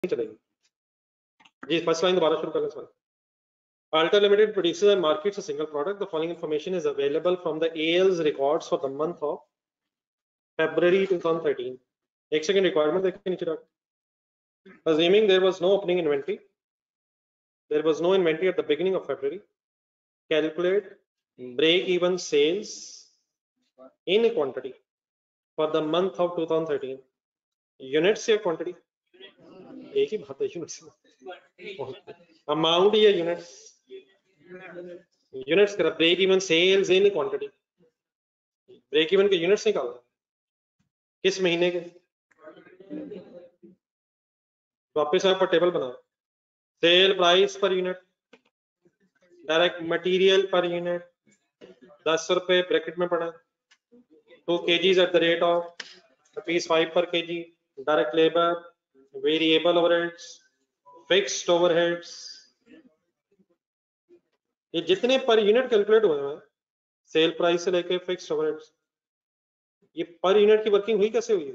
चलेगी जी। First line दोबारा शुरू करना sir. Alta Limited produces and markets a single product. The following information is available from the AL's records for the month of February 2013. एक second requirement देखिए नीचे तक. Assuming there was no opening inventory, there was no inventory at the beginning of February. Calculate break-even sales in quantity for the month of 2013. Units या quantity? एक ही बात है, units. Amount या units? Units करा. Break-even sales in quantity. Break-even के units निकालना. किस महीने के? वापस आप टेबल बनाओ. Sale price per unit, direct material per unit 10 रुपए ब्रैकेट में पड़ा. 2 kgs at the rate of ₹5 per kg. Direct labour, variable overheads, fixed overheads, ये जितने पर यूनिट कैलकुलेट हुए हैं सेल प्राइस से लेके फिक्स्ड ओवरहेड्स, ये पर यूनिट की वर्किंग हुई कैसे हुई?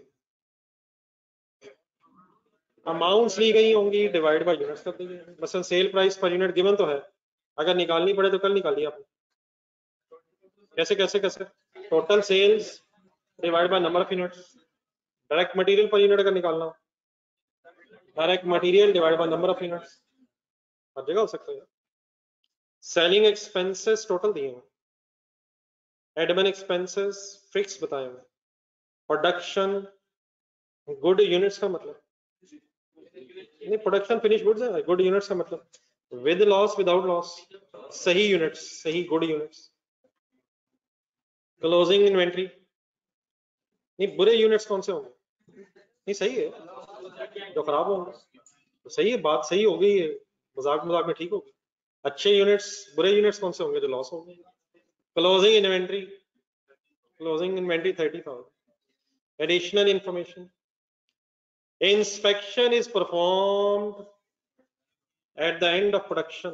अमाउंट्स ली गई होंगी, डिवाइड बाय यूनिट्स कर दी गई. मसलन sale price per unit given तो है, अगर निकालनी पड़े तो कल निकालिए आपने. कैसे कैसे कैसे? Total sales divide by number of units. Direct material per unit अगर निकालना हो, direct material divide by number of units. हर जगह हो सकता है. सेलिंग एक्सपेंसेस टोटल दिए हैं, एडमिन एक्सपेंसेस फिक्स बताए हुए, प्रोडक्शन गुड यूनिट्स का मतलब नहीं, प्रोडक्शन फिनिश गुड्स है. गुड यूनिट्स का मतलब विद लॉस विदाउट लॉस, सही यूनिट्स, सही गुड यूनिट्स. क्लोजिंग इन्वेंट्री नहीं, बुरे यूनिट्स कौन से होंगे? नहीं सही है, जो खराब होंगे तो सही है, बात सही हो गई है, मजाक मजाक में ठीक होगी. अच्छे यूनिट्स, बुरे यूनिट्स कौन से होंगे? जो लॉस होंगे. Closing inventory, closing inventory 30,000. Additional information, inspection is performed at the end of production.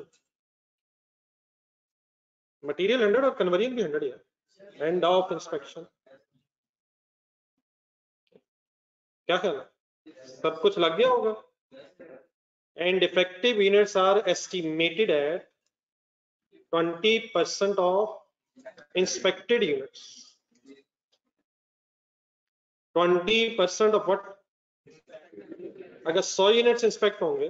Material 100 और conversion भी 100 है. End of inspection. क्या ख्याल है? सब कुछ लग गया होगा. And defective units are estimated at 20% of inspected units. 20% of what? अगर 100 यूनिट्स इंस्पेक्ट होंगे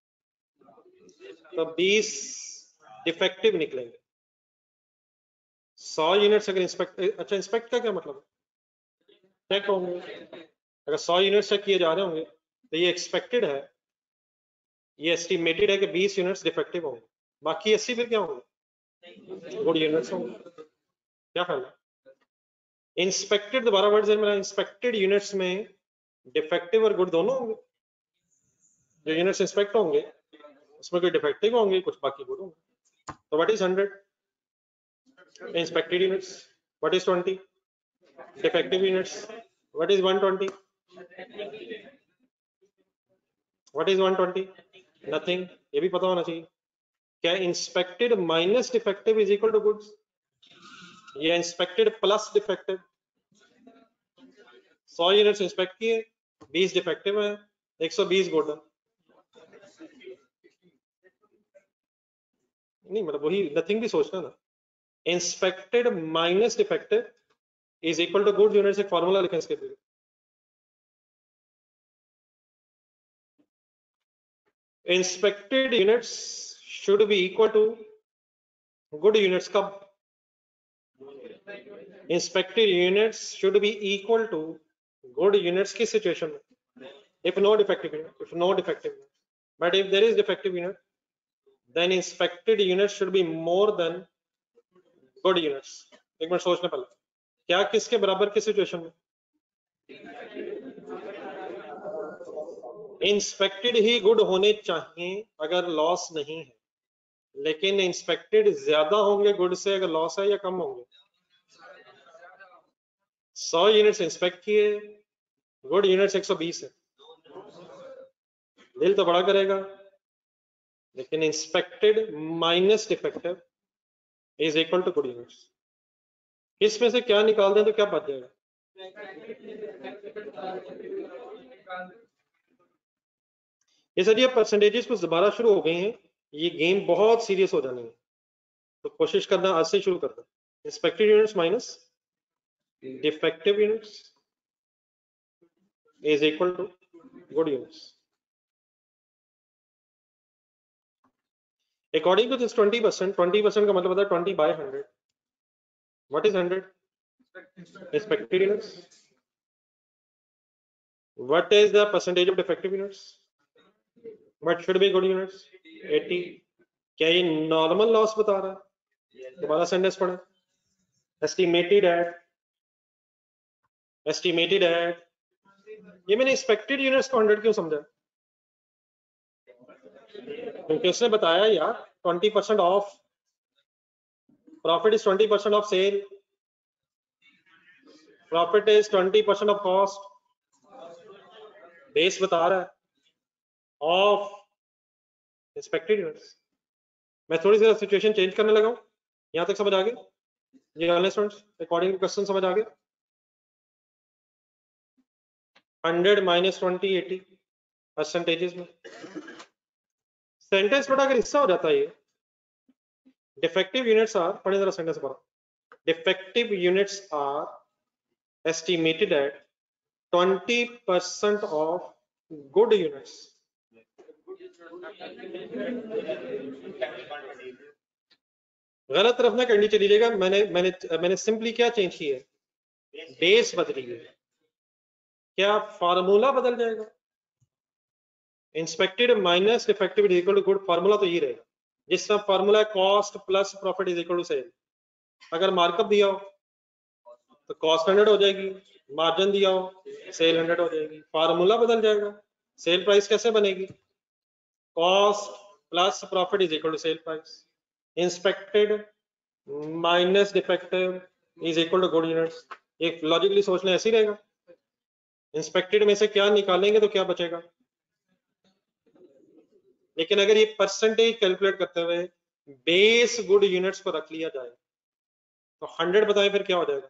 तो 20 डिफेक्टिव निकलेंगे. 100 यूनिट्स अगर इंस्पेक्ट, अच्छा इंस्पेक्ट का क्या मतलब? चेक होंगे. अगर 100 यूनिट्स चेक किए जा रहे होंगे तो ये एक्सपेक्टेड है, ये एस्टिमेटेड है कि 20 यूनिट्स डिफेक्टिव होंगे, बाकी 80 फिर क्या होंगे? गुड यूनिट्स होंगे. क्या ख्याल है? इंस्पेक्टेड, दोबारा वर्ड से मेरा, इंस्पेक्टेड यूनिट्स में डिफेक्टिव और गुड दोनों होंगे. जो यूनिट्स इंस्पेक्ट होंगे उसमें कोई डिफेक्टिव होंगे, कुछ बाकी गुड होंगे. तो what is 100 inspected units? What is 20 defective units? What is 120? What is 120? Nothing. ये भी पता होना चाहिए. क्या inspected minus defective is equal to goods? ये inspected plus defective. 100 units inspect किए, 20 डिफेक्टिव है, 120 गुड. नहीं मतलब वही नथिंग भी सोचना ना. Inspected minus defective is equal to good units. एक फॉर्मूला लिखें इसके लिए. Inspected units should be equal to good units. कब? Inspected units should be equal to good units की सिचुएशन में. if no defective unit, if no defective unit, but if there is defective unit, then inspected units should be more than good units. एक minute सोचने पहले, क्या किसके बराबर की situation में? इंस्पेक्टेड ही गुड होने चाहिए अगर लॉस नहीं है, लेकिन इंस्पेक्टेड ज्यादा होंगे गुड से अगर लॉस है, या कम होंगे? 100 यूनिट्स इंस्पेक्ट किए, गुड यूनिट्स 120 है. दिल तो बड़ा करेगा, लेकिन inspected minus defective is equal to good units. इसमें से क्या निकाल दें तो क्या बच जाएगा? ये सर ये परसेंटेजेस कुछ दोबारा शुरू हो गए हैं, ये गेम बहुत सीरियस हो जानी है, तो कोशिश करना आज से शुरू करना। Inspected units minus defective units is equal to good units. According to this 20%, 20% का मतलब होता है 20 by 100। What is 100? Inspected units. What is the percentage of defective units? What should be good units? 80। क्या ये नॉर्मल लॉस बता रहा है? दोबारा सेंटेंस पढ़े। एस्टिमेटेड एट, ये मैंने एक्सपेक्टेड यूनिट्स को 100 क्यों समझा? क्योंकि उसने बताया यार 20% of profit is 20% of sale, profit is 20% of cost, base बता रहा है ऑफ एक्सपेक्टेड यूनिट्स। मैं थोड़ी सी सिचुएशन चेंज करने लगा हूं, यहां तक समझ आ गया? ये वाले स्टूडेंट्स अकॉर्डिंग टू क्वेश्चन समझ आ गया? 100 माइनस 20 80 परसेंटेजेस में सेंटेंस बड़ा अगर हिस्सा हो जाता है ये। डिफेक्टिव यूनिट्स आर, पढ़े जरा सेंटेंस पढ़ो। Defective units are estimated at 20% of good units. गलत तरफ ना करनी चलिएगा, मैंने सिंपली क्या चेंज की है? बेस बदली है। क्या फार्मूला बदल जाएगा? Inspected minus defective is equal to good, formula तो ये रहेगा। जिस तरह फार्मूला है cost plus profit is equal to sale. अगर मार्कअप दिया हो तो कॉस्ट 100 हो जाएगी, मार्जिन दिया हो सेल 100 हो जाएगी, फार्मूला बदल जाएगा। सेल प्राइस कैसे बनेगी? Cost plus profit is equal to sale price. Inspected minus defective is equal to good units. एक लॉजिकली सोच लें, ऐसे ही रहेगा। इंस्पेक्टेड में से क्या निकालेंगे तो क्या बचेगा? लेकिन अगर ये परसेंटेज कैलकुलेट करते हुए बेस गुड यूनिट्स को रख लिया जाए तो 100 बताएं फिर क्या हो जाएगा?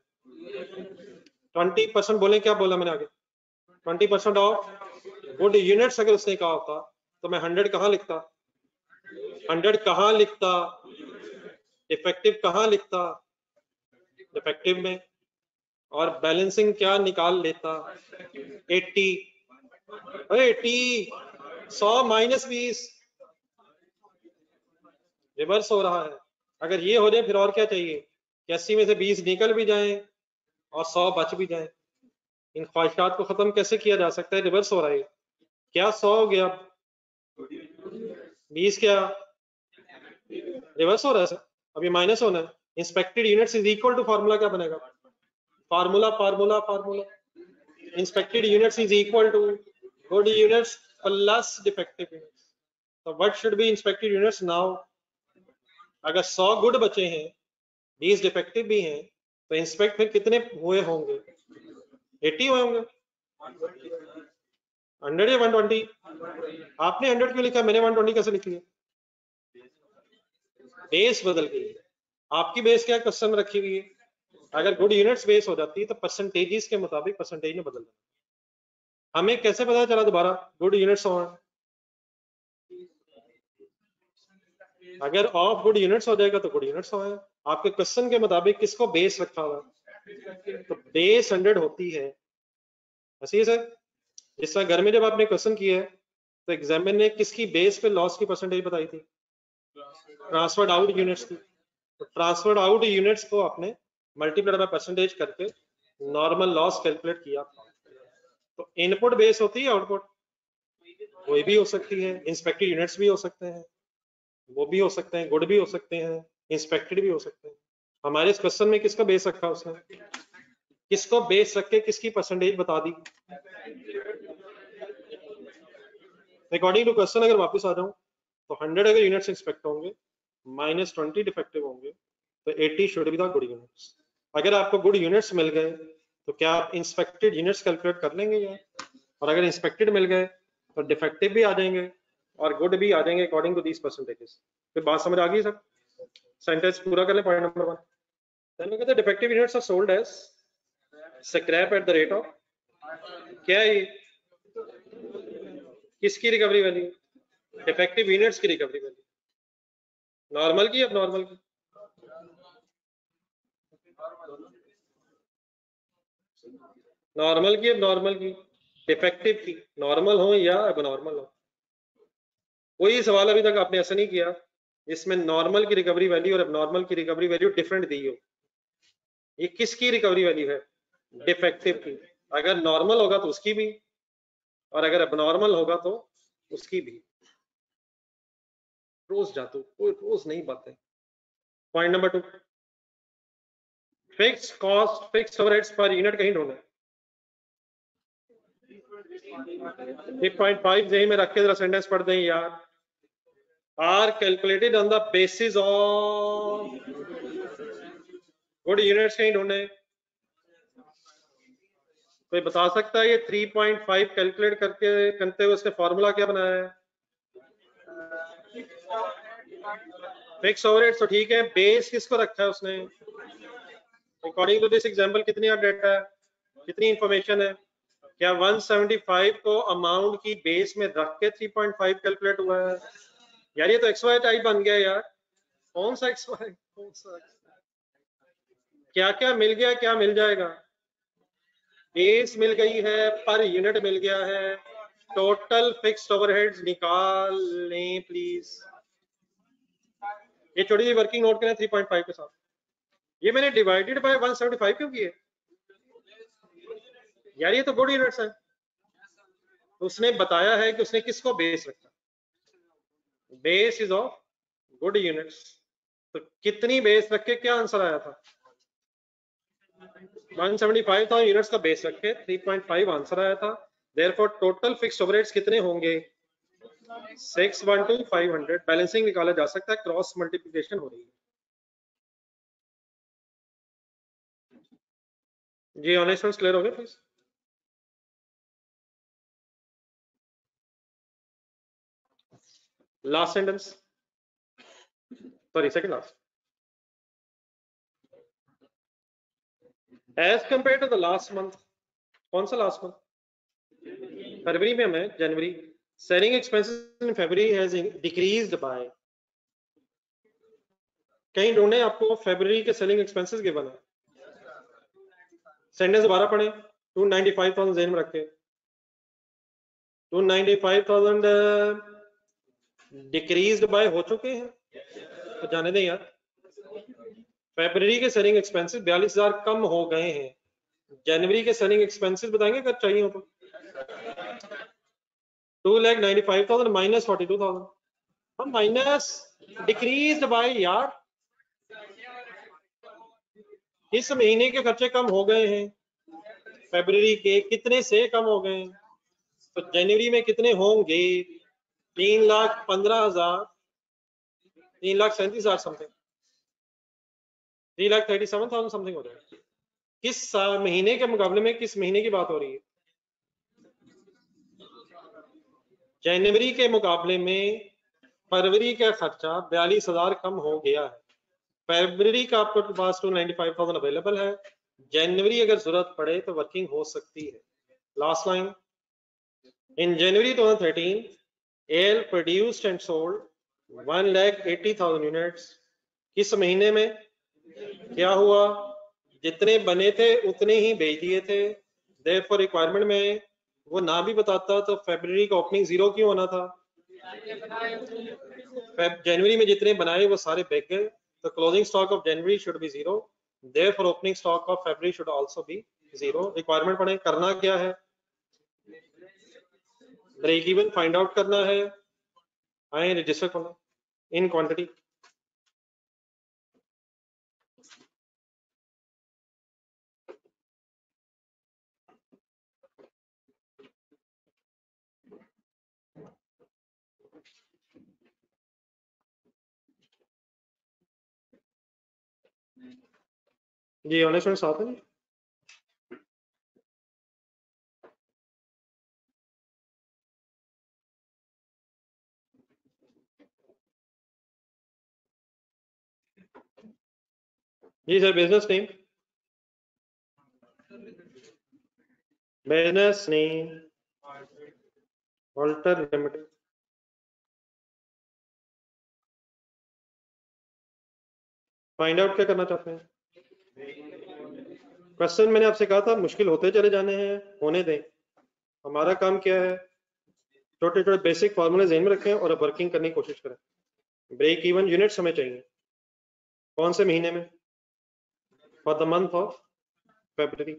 20% बोले, क्या बोला मैंने आगे? 20% ऑफ गुड यूनिट्स अगर उसने कहा होता तो मैं 100 कहां लिखता? 100 कहां लिखता? डिफेक्टिव कहां लिखता? डिफेक्टिव में। और बैलेंसिंग क्या निकाल लेता? 80। 80 100 माइनस 20 रिवर्स हो रहा है। अगर ये हो जाए फिर और क्या चाहिए? 80 में से 20 निकल भी जाए और 100 बच भी जाए। इन ख्वाहिशात को खत्म कैसे किया जा सकता है? रिवर्स हो रहा है। क्या 100 हो गया, 20 क्या रिवर्स हो रहा है सर? अभी माइनस होना है। Inspected units is equal to formula क्या बनेगा? Formula formula formula inspected units is equal to good units plus defective units. तो what should be inspected units now? अगर 100 गुड बचे हैं, 20 डिफेक्टिव भी हैं, तो इंस्पेक्ट फिर कितने हुए होंगे? 80 हुए होंगे। 100 या 120? आपने 100 क्यों लिखा? मैंने 120 कैसे लिख लिया? बेस बदल गई है। आपकी बेस क्या क्वेश्चन में रखी हुई है? अगर गुड यूनिट्स बेस हो जाती है तो परसेंटेजेस के मुताबिक परसेंटेज में बदल जाता। हमें कैसे पता चला दोबारा गुड यूनिट्स हो? अगर ऑफ गुड यूनिट्स हो जाएगा तो गुड यूनिट्स हो। आपके क्वेश्चन के मुताबिक किसको बेस रखा हुआ? तो बेस 100 होती है। ऐसे ही सर, जिस तरह घर में जब आपने क्वेश्चन किया है तो एग्जामिनर ने किसकी बेस पे लॉस की परसेंटेज बताई थी? ट्रांसफर्ड आउट यूनिट्स की। तो ट्रांसफर्ड आउट यूनिट्स को आपने मल्टीप्लाइड बाय परसेंटेज करके नॉर्मल लॉस कैलकुलेट किया। तो इनपुट बेस होती है, आउटपुट कोई भी हो सकती है। इंस्पेक्टेड यूनिट्स भी हो सकते हैं, वो भी हो सकते हैं, गुड भी हो सकते हैं, इंस्पेक्टेड भी हो सकते हैं। हमारे इस क्वेश्चन में किसका बेस रखा उसने? किसको बेस रख के किसकी परसेंटेज बता दी? अकॉर्डिंग टू क्वेश्चन अगर वापस आ जाऊं तो 100 अगर यूनिट्स एक्सपेक्ट होंगे, माइनस 20 डिफेक्टिव होंगे, तो 80 should be the good units. अगर आपको गुड यूनिट्स मिल गए तो क्या आप इंस्पेक्टेड यूनिट्स कैलकुलेट कर लेंगे यार? और अगर इंस्पेक्टेड मिल गए तो डिफेक्टिव भी आ जाएंगे और गुड भी आ जाएंगे अकॉर्डिंग टू दीस परसेंटेजेस। फिर बात समझ आ गई सब? सेंटेंस पूरा कर ले। पॉइंट नंबर 1, देन कहते हैं defective units are sold as scrap at the rate of, क्या है ये? किसकी रिकवरी वैल्यू? डिफेक्टिव यूनिट्स की रिकवरी वैल्यू, नॉर्मल की अब नॉर्मल की? नॉर्मल की अब नॉर्मल की, डिफेक्टिव की, नॉर्मल हो या अब नॉर्मल हो। कोई सवाल अभी तक आपने ऐसा नहीं किया जिसमें नॉर्मल की रिकवरी वैल्यू और अब नॉर्मल की रिकवरी वैल्यू डिफरेंट दी हो। ये किसकी रिकवरी वैल्यू है? डिफेक्टिव की। अगर नॉर्मल होगा तो उसकी भी, और अगर अब नॉर्मल होगा तो उसकी भी। रोज जातू, कोई रोज नहीं बातें। Point number 2, fix cost fix overheads per unit कहीं ढूंढे। 1.5 जेही में रख के जरा सेंटेंस पढ़ दें यार। Are calculated on the basis of good units कहीं ढूंढे। कोई बता सकता है ये 3.5 कैलकुलेट करके करते हुए उसने फॉर्मूला क्या बनाया है? फिक्स ओवरहेड्स तो ठीक है, बेस किसको रखा है उसने? अकॉर्डिंग टू दिस एग्जांपल कितनी डेटा है, कितनी इंफॉर्मेशन है? क्या 175 को अमाउंट की बेस में रख के 3.5 कैलकुलेट हुआ है? यार ये तो XY टाइप बन गया यार। कौन सा XY, कौन सा क्या क्या मिल गया, क्या मिल जाएगा? बेस मिल गई है, पर यूनिट मिल गया है, टोटल फिक्स्ड ओवरहेड्स निकाल लें प्लीज। ये छोटी सी वर्किंग नोट करें 3.5 के साथ। ये मैंने डिवाइडेड बाय 175 क्यों किए यार? ये तो गुड यूनिट्स है। तो उसने बताया है कि उसने किसको बेस रखा, base is of good units. तो कितनी बेस रख के क्या आंसर आया था? 175 था, यूनिट्स का बेस रख के 3.5 आंसर आया था। देयरफॉर टोटल फिक्स्ड ओवरहेड्स कितने होंगे? 612 500। बैलेंसिंग निकाला जा सकता है, क्रॉस मल्टीप्लिकेशन हो रही है। जी ऑनेस्ट क्लियर हो गया please? Last sentence, sorry second last. As compare to the last month, कौन सा लास्ट मंथ? फरवरी में हमें जनवरी। Selling expenses in February has decreased by, कहीं ढूंढे आपको फरवरी के सेलिंग एक्सपेंसेस गिवन है। सेंटेंस दोबारा पढ़े, 295,000 जेन में रखे। 295,000 डिक्रीज्ड बाय हो चुके हैं, तो जाने दें यार। फरवरी के सेलिंग एक्सपेंसेस 42,000 कम हो गए हैं। जनवरी के सेलिंग एक्सपेंसेस बताएंगे अगर चाहिए हो तो। 2,95,000 माइनस 42,000, हम माइनस डिक्रीज्ड बाय यार, इस महीने के खर्चे कम हो गए हैं। फरवरी के कितने से कम हो गए हैं, तो जनवरी में कितने होंगे? 3,15,000, 3,37,000 समथिंग, 3,37,000 समथिंग हो जाएगा। किस महीने के मुकाबले में किस महीने की बात हो रही है? जनवरी के मुकाबले में फरवरी का खर्चा 42,000 कम हो गया है। फरवरी का आपके पास 295,000 अवेलेबल है, जनवरी अगर जरूरत पड़े तो वर्किंग हो सकती है। Last line, in January 2013 AL produced and sold 1,80,000 units. किस महीने में क्या हुआ? जितने बने थे उतने ही बेच दिए थे। देयरफॉर रिक्वायरमेंट में वो ना भी बताता तो फरवरी का ओपनिंग जीरो क्यों होना था? जनवरी में जितने बनाए वो सारे बिक गए, तो closing stock of January should be zero, therefore opening stock of February should also be zero. Requirement पढ़े, करना क्या है? ब्रेक इवन फाइंड आउट करना है, आए रजिस्टर करना इन क्वांटिटी। जी ऑनेस्ट में साथ है जी। जी sir, business name, business name Alta limited, find out क्या करना चाहते हैं? क्वेश्चन मैंने आपसे कहा था मुश्किल होते चले जाने हैं, होने दें। हमारा काम क्या है, छोटे छोटे बेसिक फार्मूले ज़हन में रखें और वर्किंग करने की कोशिश करें। ब्रेक इवन यूनिट्स हमें चाहिए। कौन से महीने में? For the month of February.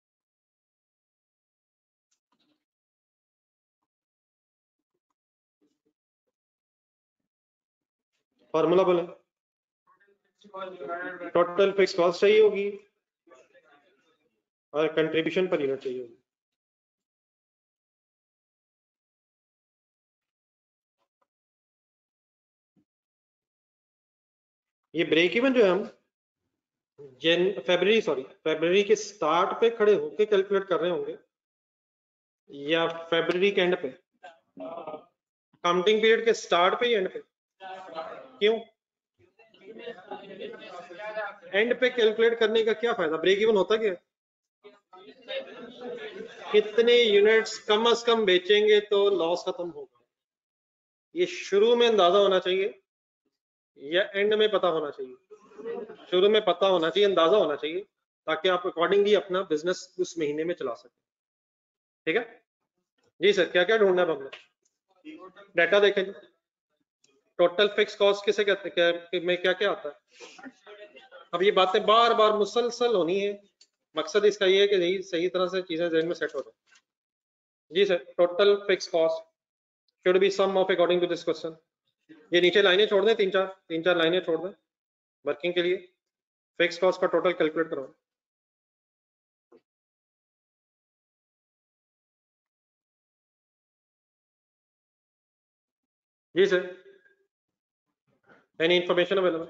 Formula बोले। टोटल फिक्स कॉस्ट चाहिए होगी और कंट्रीब्यूशन पर यूनिट चाहिए होगी। ये ब्रेक इवन जो है हम फरवरी के स्टार्ट पे खड़े होके कैलकुलेट कर रहे होंगे या फरवरी के एंड पे? काउंटिंग पीरियड के स्टार्ट पे या एंड पे? क्यों? एंड पे कैलकुलेट करने का क्या फायदा? ब्रेक इवन होता क्या? कितने यूनिट्स कम से कम बेचेंगे तो लॉस खत्म होगा, ये शुरू में अंदाजा होना चाहिए या एंड में पता होना चाहिए? शुरू में पता होना चाहिए, अंदाजा होना चाहिए, ताकि आप अकॉर्डिंगली अपना बिजनेस उस महीने में चला सकें। ठीक है जी सर, क्या क्या ढूंढना है हमने? डाटा देखें, टोटल फिक्स कॉस्ट किसे कहते हैं, में क्या क्या आता है? अब ये बातें बार बार मुसलसल होनी है, मकसद इसका ये है कि सही तरह से चीजें ज़हन में सेट हो जाए। जी sir, total fix cost should be sum of according to this question. ये नीचे लाइनें छोड़ दें, तीन चार लाइनें छोड़ दें वर्किंग के लिए। फिक्स कॉस्ट का टोटल कैलकुलेट करो। जी सर, एनी इंफॉर्मेशन अवेलेबल?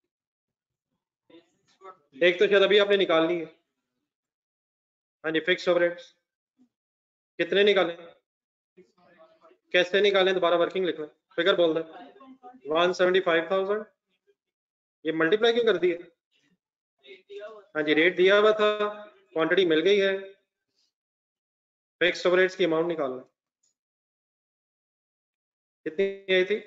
एक तो शायद अभी आपने निकाल ली है। हाँ जी, फिक्स ओवरहेड्स कितने निकालें? कैसे निकालें? दोबारा वर्किंग लिख लें, फिगर बोल दें। 175,000। ये मल्टीप्लाई क्यों कर दिए? हाँ जी, रेट दिया हुआ था, क्वांटिटी मिल गई है, फिक्स ओवरहेड्स की अमाउंट निकालना। कितनी आई थी?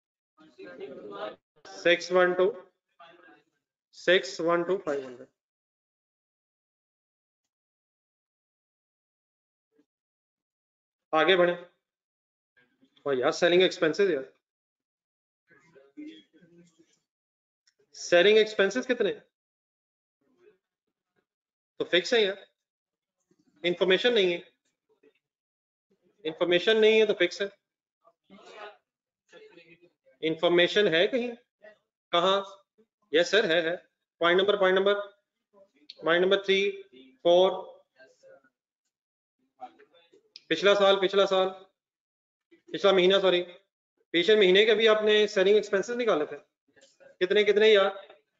612,500। आगे बढ़े। और यार सेलिंग एक्सपेंसेस, यार सेलिंग एक्सपेंसेस कितने? तो फिक्स है यार, इंफॉर्मेशन नहीं है, इंफॉर्मेशन नहीं है तो फिक्स है। इंफॉर्मेशन है कहीं? कहाँ? यस सर, है। Point number 3, 4। पिछला महीना, सॉरी, पिछले महीने के भी आपने सेलिंग एक्सपेंसेस निकाले थे। कितने कितने यार?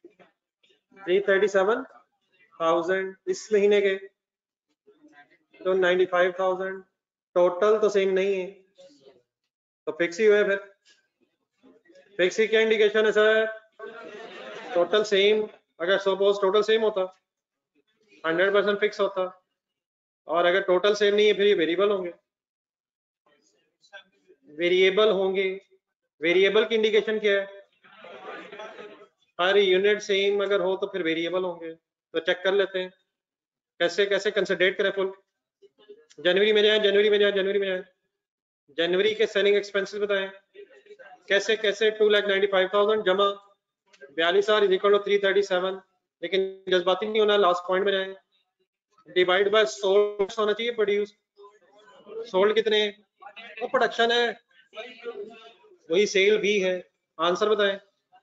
337,000 इस महीने के, तो 95,000 टोटल तो सेम नहीं है, तो फिक्स ही हुए। फिर फिक्स की क्या इंडिकेशन है सर? Total same. अगर सपोज टोटल सेम होता 100% फिक्स होता, और अगर टोटल सेम नहीं है फिर ये वेरिएबल होंगे। वेरिएबल की इंडिकेशन क्या है? हर यूनिट सेम अगर हो तो फिर वेरिएबल होंगे। तो चेक कर लेते हैं कैसे कैसे कंसिडरेट करें फुल। जनवरी में जाए, जनवरी के सेलिंग एक्सपेंसेस बताएं कैसे कैसे। 2,95,000 जमा 42,000 इज इक्वल टू 337। लेकिन जज्बाती नहीं होना, लास्ट पॉइंट में जाए, डिवाइड बाय सोल्ड होना चाहिए। प्रोड्यूस, सोल्ड कितने? वो प्रोडक्शन है, वही सेल भी है। आंसर बताएं।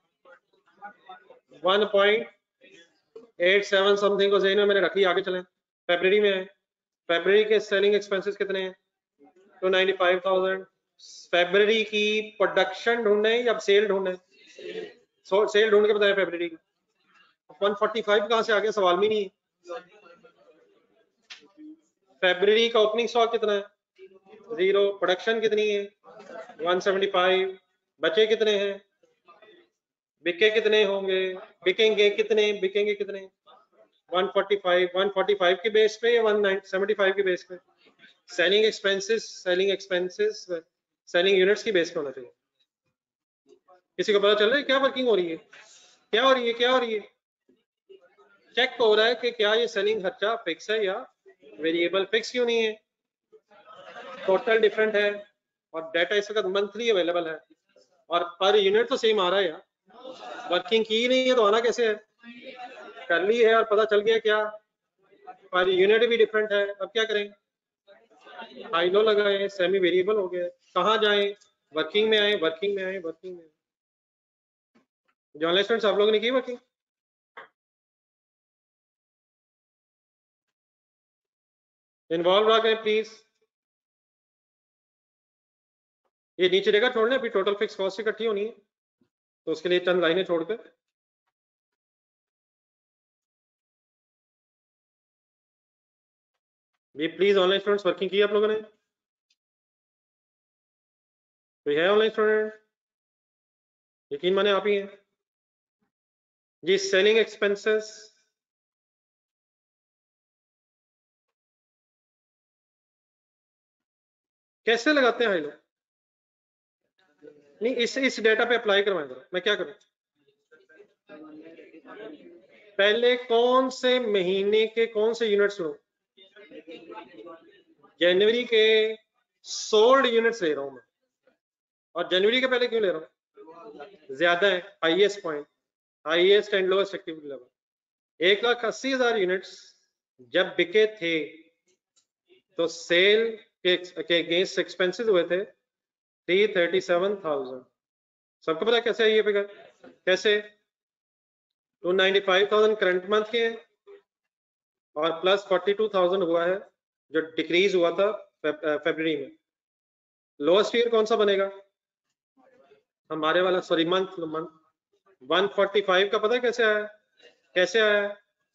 1.87 समथिंग को ज़हन में मैंने रख लिया, आगे चलें। फरवरी में है, फरवरी के सेलिंग एक्सपेंसेस कितने हैं? 295,000। फरवरी की प्रोडक्शन ढूंढने या सेल ढूंढने? सेल ढूंढ के बताएं फरवरी की। 145 कहां से आ गया, सवाल में नहीं है। फरवरी का ओपनिंग स्टॉक कितना है? 0। प्रोडक्शन कितनी है? 175। बचे कितने हैं? बिके कितने होंगे? बिकेंगे कितने? 145 के बेस पे या 175 के बेस पे? सेलिंग एक्सपेंसेस सेलिंग यूनिट्स की बेस पे होना चाहिए। किसी को पता चल रहा है क्या वर्किंग हो रही है, क्या हो रही है, क्या हो रही है? चेक हो रहा है कि क्या ये सेलिंग खर्चा फिक्स है या वेरिएबल। फिक्स क्यों नहीं है? टोटल डिफरेंट है और डाटा इस वक्त मंथली अवेलेबल है और पर यूनिट तो सेम आ रहा है यार। वर्किंग की नहीं है तो आना कैसे है? कर ली है और पता चल गया क्या पर यूनिट भी डिफरेंट है। अब क्या करें? हाई लो लगाए, सेमी वेरिएबल हो गया। कहाँ जाएं? वर्किंग में आए, वर्किंग में आए, वर्किंग में। जो ऑनलाइन स्टूडेंट्स आप लोगों ने की वर्किंग? इन्वॉल्व आ गए प्लीज। ये नीचे जगह छोड़ना, अभी टोटल फिक्स कॉस्ट इकट्ठी होनी है तो उसके लिए चंद लाइनें छोड़कर ये प्लीज ऑनलाइन स्टूडेंट्स वर्किंग की आप लोगों ने? कोई है ऑनलाइन स्टूडेंट? यकीन माने आप ही हैं जी। सेलिंग एक्सपेंसेस कैसे लगाते हैं हाई लो? नहीं, इस डेटा पे अप्लाई करवाएं जरा। मैं क्या करूं? पहले कौन से महीने के कौन से यूनिट्स लो? जनवरी के सोल्ड यूनिट्स ले रहा हूं मैं। और जनवरी के पहले क्यों ले रहा हूं? ज्यादा है, highest point, highest and lowest activity level. 1,80,000 units जब बिके थे तो सेल के अगेंस्ट एक्सपेंसेस हुए थे 337,000। सबको पता कैसे है ये फिगर? कैसे? 295,000 करंट मंथ के हैं और प्लस 42,000 हुआ है जो डिक्रीज हुआ था फरवरी में। लोएस्ट ईयर कौन सा बनेगा? हमारे वाला, सॉरी मंथ मंथ 145 का पता है कैसे आया? कैसे आया?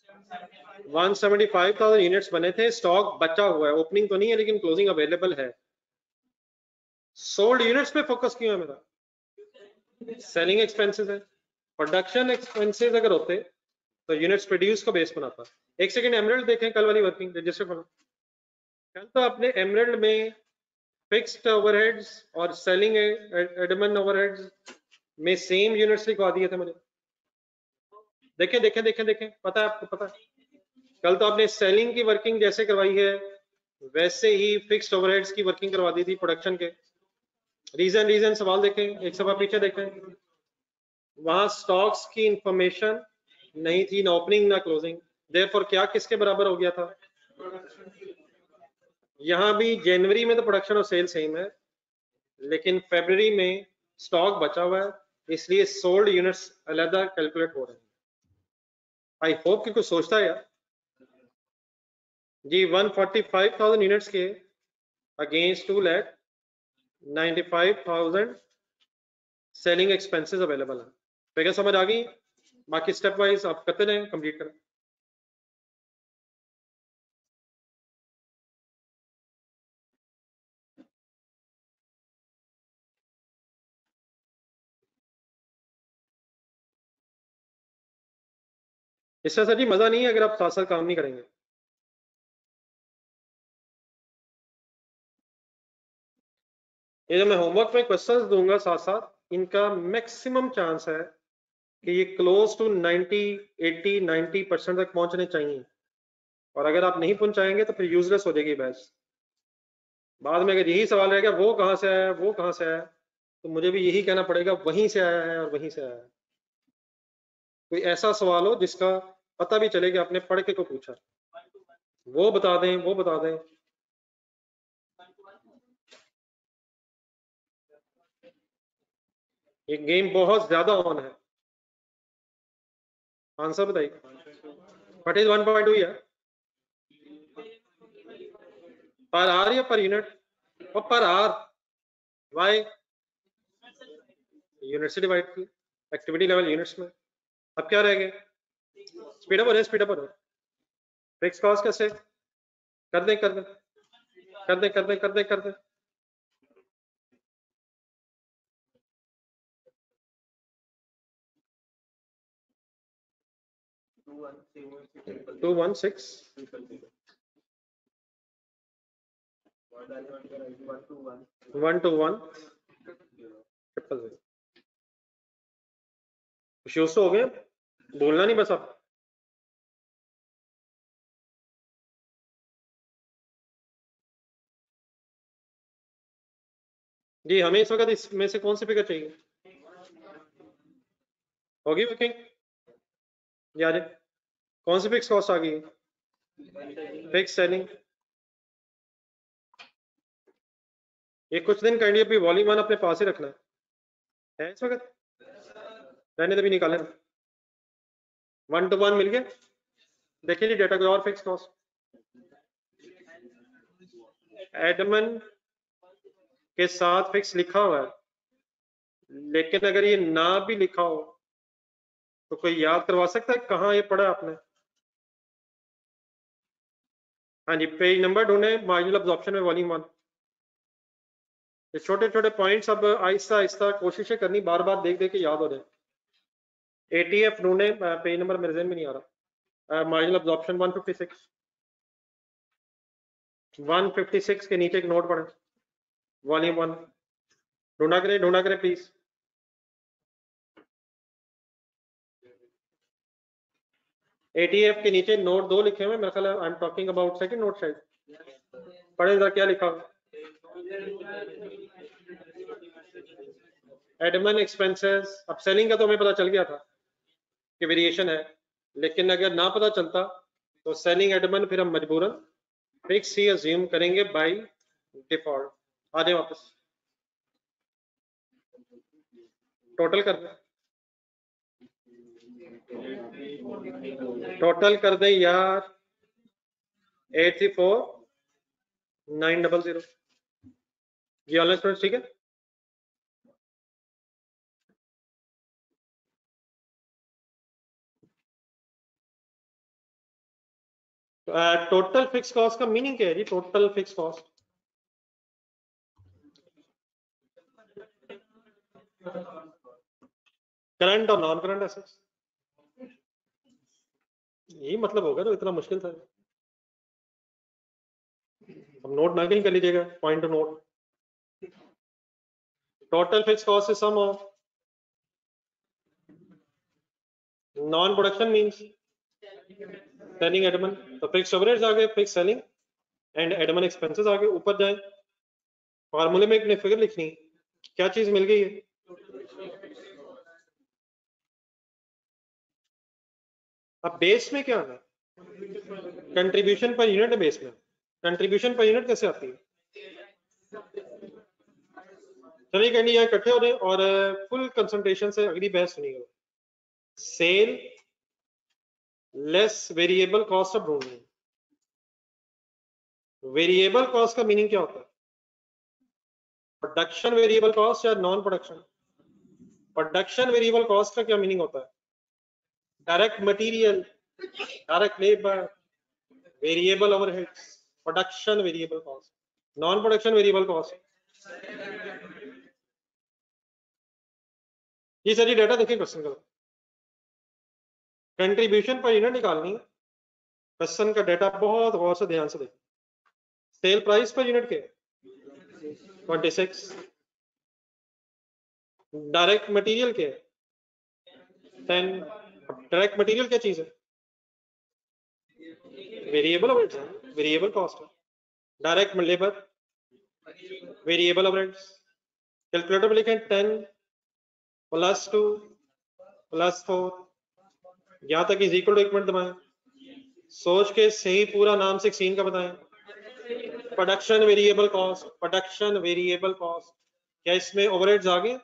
175,000 यूनिट्स बने थे, स्टॉक बचा हुआ है, ओपनिंग तो नहीं है लेकिन क्लोजिंग अवेलेबल है। सोल्ड यूनिट्स पे फोकस क्यों है मेरा? सेलिंग एक्सपेंसेस है। प्रोडक्शन एक्सपेंसेस अगर होते तो यूनिट्स प्रोड्यूस को बेस बनाता। एक सेकंड एमरल्ड देखें, कल वाली वर्किंग रजिस्टर करो। कल तो अपने एमरल्ड में फिक्स्ड ओवरहेड्स और सेलिंग एडमिन ओवरहेड्स में सेम यूनिट्स लिखवा दिए थे मुझे। देखें देखें देखें देखें, पता है आपको? पता है कल तो आपने सेलिंग की वर्किंग जैसे करवाई है वैसे ही फिक्स्ड ओवरहेड्स की वर्किंग करवा दी थी प्रोडक्शन के। रीजन रीजन सवाल देखें, एक सवाल पीछे देखें। वहां स्टॉक्स की इंफॉर्मेशन नहीं थी, ना ओपनिंग ना क्लोजिंग। देयरफॉर क्या किसके बराबर हो गया था? यहां भी जनवरी में तो प्रोडक्शन और सेल सेम है लेकिन फरवरी में स्टॉक बचा हुआ है इसलिए सोल्ड यूनिट्स अलग कैलकुलेट हो रहे हैं। आई होप कि कुछ सोचता है यार जी। 145,000 यूनिट्स के अगेंस्ट 2,95,000 सेलिंग एक्सपेंसेस अवेलेबल है। फिगर समझ आ गई? बाकी स्टेप वाइज आप करते रहें, कंप्लीट करें। इससे सर जी मजा नहीं है अगर आप साथ साथ काम नहीं करेंगे। ये जो मैं होमवर्क में क्वेश्चंस दूंगा साथ साथ इनका मैक्सिमम चांस है कि ये क्लोज टू 90 80 90% तक पहुंचने चाहिए और अगर आप नहीं पहुंचाएंगे तो फिर यूजलेस हो जाएगी बहस। बाद में अगर यही सवाल रहेगा वो कहां से आया, वो कहां से आया, तो मुझे भी यही कहना पड़ेगा वहीं से आया है और वहीं से आया है। कोई ऐसा सवाल हो जिसका पता भी चले कि आपने पढ़ के को पूछा, वो बता दें, वो बता दें। ये गेम बहुत ज्यादा ऑन है। आंसर बताइए। व्हाट इज 1.2 है? पर आर या पर यूनिट? और पर आर वाई यूनिट से डिवाइड की एक्टिविटी लेवल यूनिट्स में। अब क्या रह गए? स्पीड अप हो रहे, स्पीड अप हो रहे। फिक्स कॉस्ट कैसे? कर दें कर दें कर दें कर दें कर दें कर दें। 216 121 000। इश्यूज तो हो गए, बोलना नहीं बस आप। जी हमें इस वक्त इसमें से कौन सी फिगर चाहिए? होगी वर्किंग? जी आ जाए। कौन सी फिक्स कॉस्ट आ गई? Fix selling. ये कुछ दिन काइंडली अपनी वॉल्यूम 1 अपने पास ही रखना है इस वक्त, रहने तो भी निकाले 1 to 1 मिल गया। देखिए जी डेटा कोई और फिक्स कॉस्ट, एडमन के साथ फिक्स लिखा हुआ है, लेकिन अगर ये ना भी लिखा हो तो कोई याद करवा सकता है कहाँ ये पढ़ा आपने? हाँ जी, पेज नंबर ढूंढे, मार्जिनल अब्जॉर्प्शन में वॉल्यूम 1। ये छोटे छोटे पॉइंट्स अब आहिस्ता आहिस्ता कोशिशें करनी, बार बार देख देख के याद हो जाए। एटीएफ ढूंढे, पेज नंबर मेरे ज़हन में नहीं आ रहा। मार्जिनल अब्जॉर्प्शन 156 के नीचे एक नोट पढ़े, वॉल्यूम 1। ढूंढा करें प्लीज। एटीएफ के नीचे नोट 2 लिखे हुए, मेरा ख्याल है I am talking about second note शायद। पढ़े जरा क्या लिखा। Admin expenses. अब सेलिंग का तो हमें पता चल गया था कि वेरिएशन है, लेकिन अगर ना पता चलता तो सेलिंग एडमिन फिर हम मजबूरन फिक्स ही अज्यूम करेंगे बाय डिफॉल्ट। आ जाए वापस, टोटल कर दें, टोटल कर दें यार 834900। जी ऑनलाइन स्टूडेंट्स ठीक है। टोटल फिक्स कॉस्ट का मीनिंग क्या है जी? टोटल फिक्स कॉस्ट करंट और नॉन करंट एसेट्स, यही मतलब होगा। तो इतना मुश्किल था, अब नोट ना कहीं कर लीजिएगा, point to note. Total fix cost is sum of non production means selling admin, तो फिक्स ओवरहेड्स आ गए, fix selling and admin expenses आ गए। ऊपर जाए, फार्मूले में एक फिगर लिखनी, क्या चीज मिल गई है? अब बेस में क्या है? कंट्रीब्यूशन पर यूनिट है बेस में। कंट्रीब्यूशन पर यूनिट कैसे आती है? चलिए कहीं यहाँ इकट्ठे हो रहे और फुल कंसंट्रेशन से अगली बहस सुनिएगा। Sale less variable cost of ढूंढनी। वेरिएबल कॉस्ट का मीनिंग क्या होता है? प्रोडक्शन वेरिएबल कॉस्ट या non production? Production variable cost का क्या मीनिंग होता है? Direct material, direct labour, variable overheads, production variable cost, non production variable cost. जी सर, ये डाटा देखिए क्वेश्चन का, कंट्रीब्यूशन पर यूनिट निकालनी है। क्वेश्चन का डाटा बहुत गौर से ध्यान से देखिए। सेल प्राइस पर यूनिट के 26, डायरेक्ट मटेरियल के 10। डायरेक्ट मटेरियल क्या चीज है? वेरिएबल ओवरहेड्स, वेरिएबल कॉस्ट है। Direct labour, variable overheads. Calculator में लिखें 10 + 2 + 4, यहां तक इज इक्वल टू, एक मिनट दबाएं, सोच के सही पूरा नाम 16 का बताएं। Production variable cost, production variable cost. क्या इसमें ओवरहेड्स आ गए?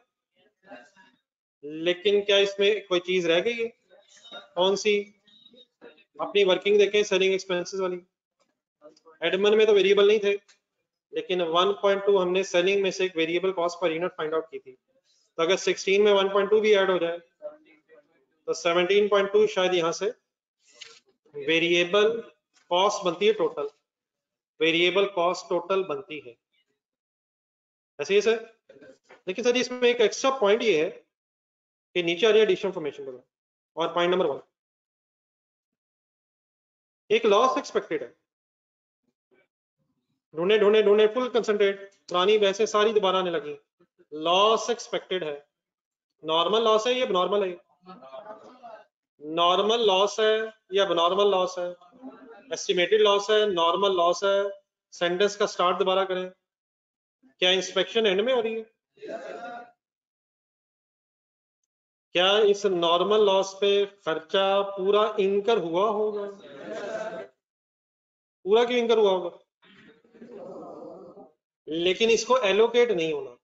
लेकिन क्या इसमें कोई चीज रह गई है? कौन सी? अपनी वर्किंग देखें, सेलिंग एक्सपेंसेस वाली। एडमिन में तो वेरिएबल नहीं थे, लेकिन 1.2 हमने सेलिंग में से एक variable cost per unit find out की थी। तो अगर 16 में 1.2 भी ऐड हो जाए तो 17.2 शायद यहां से वेरिएबल कॉस्ट बनती है टोटल। वेरिएबल कॉस्ट टोटल बनती है, ऐसे ही सर। देखिए सर, इसमें एक एक्स्ट्रा पॉइंट ये है कि नीचे आ रही है एडिशनल इंफॉर्मेशन पर, और पॉइंट नंबर 1 एक लॉस एक्सपेक्टेड है। ढूंढे ढूंढे ढूंढे फुल कंसंट्रेट, पुरानी वैसे सारी दोबारा आने लगी। लॉस एक्सपेक्टेड है, नॉर्मल लॉस है या नॉर्मल है? नॉर्मल लॉस है या नॉर्मल लॉस है? एस्टिमेटेड लॉस है, नॉर्मल लॉस है। सेंटेंस का स्टार्ट दोबारा करें, क्या इंस्पेक्शन एंड में हो रही है? क्या इस नॉर्मल लॉस पे खर्चा पूरा इंकर हुआ होगा? पूरा क्यों इंकर हुआ होगा? लेकिन इसको एलोकेट नहीं होना,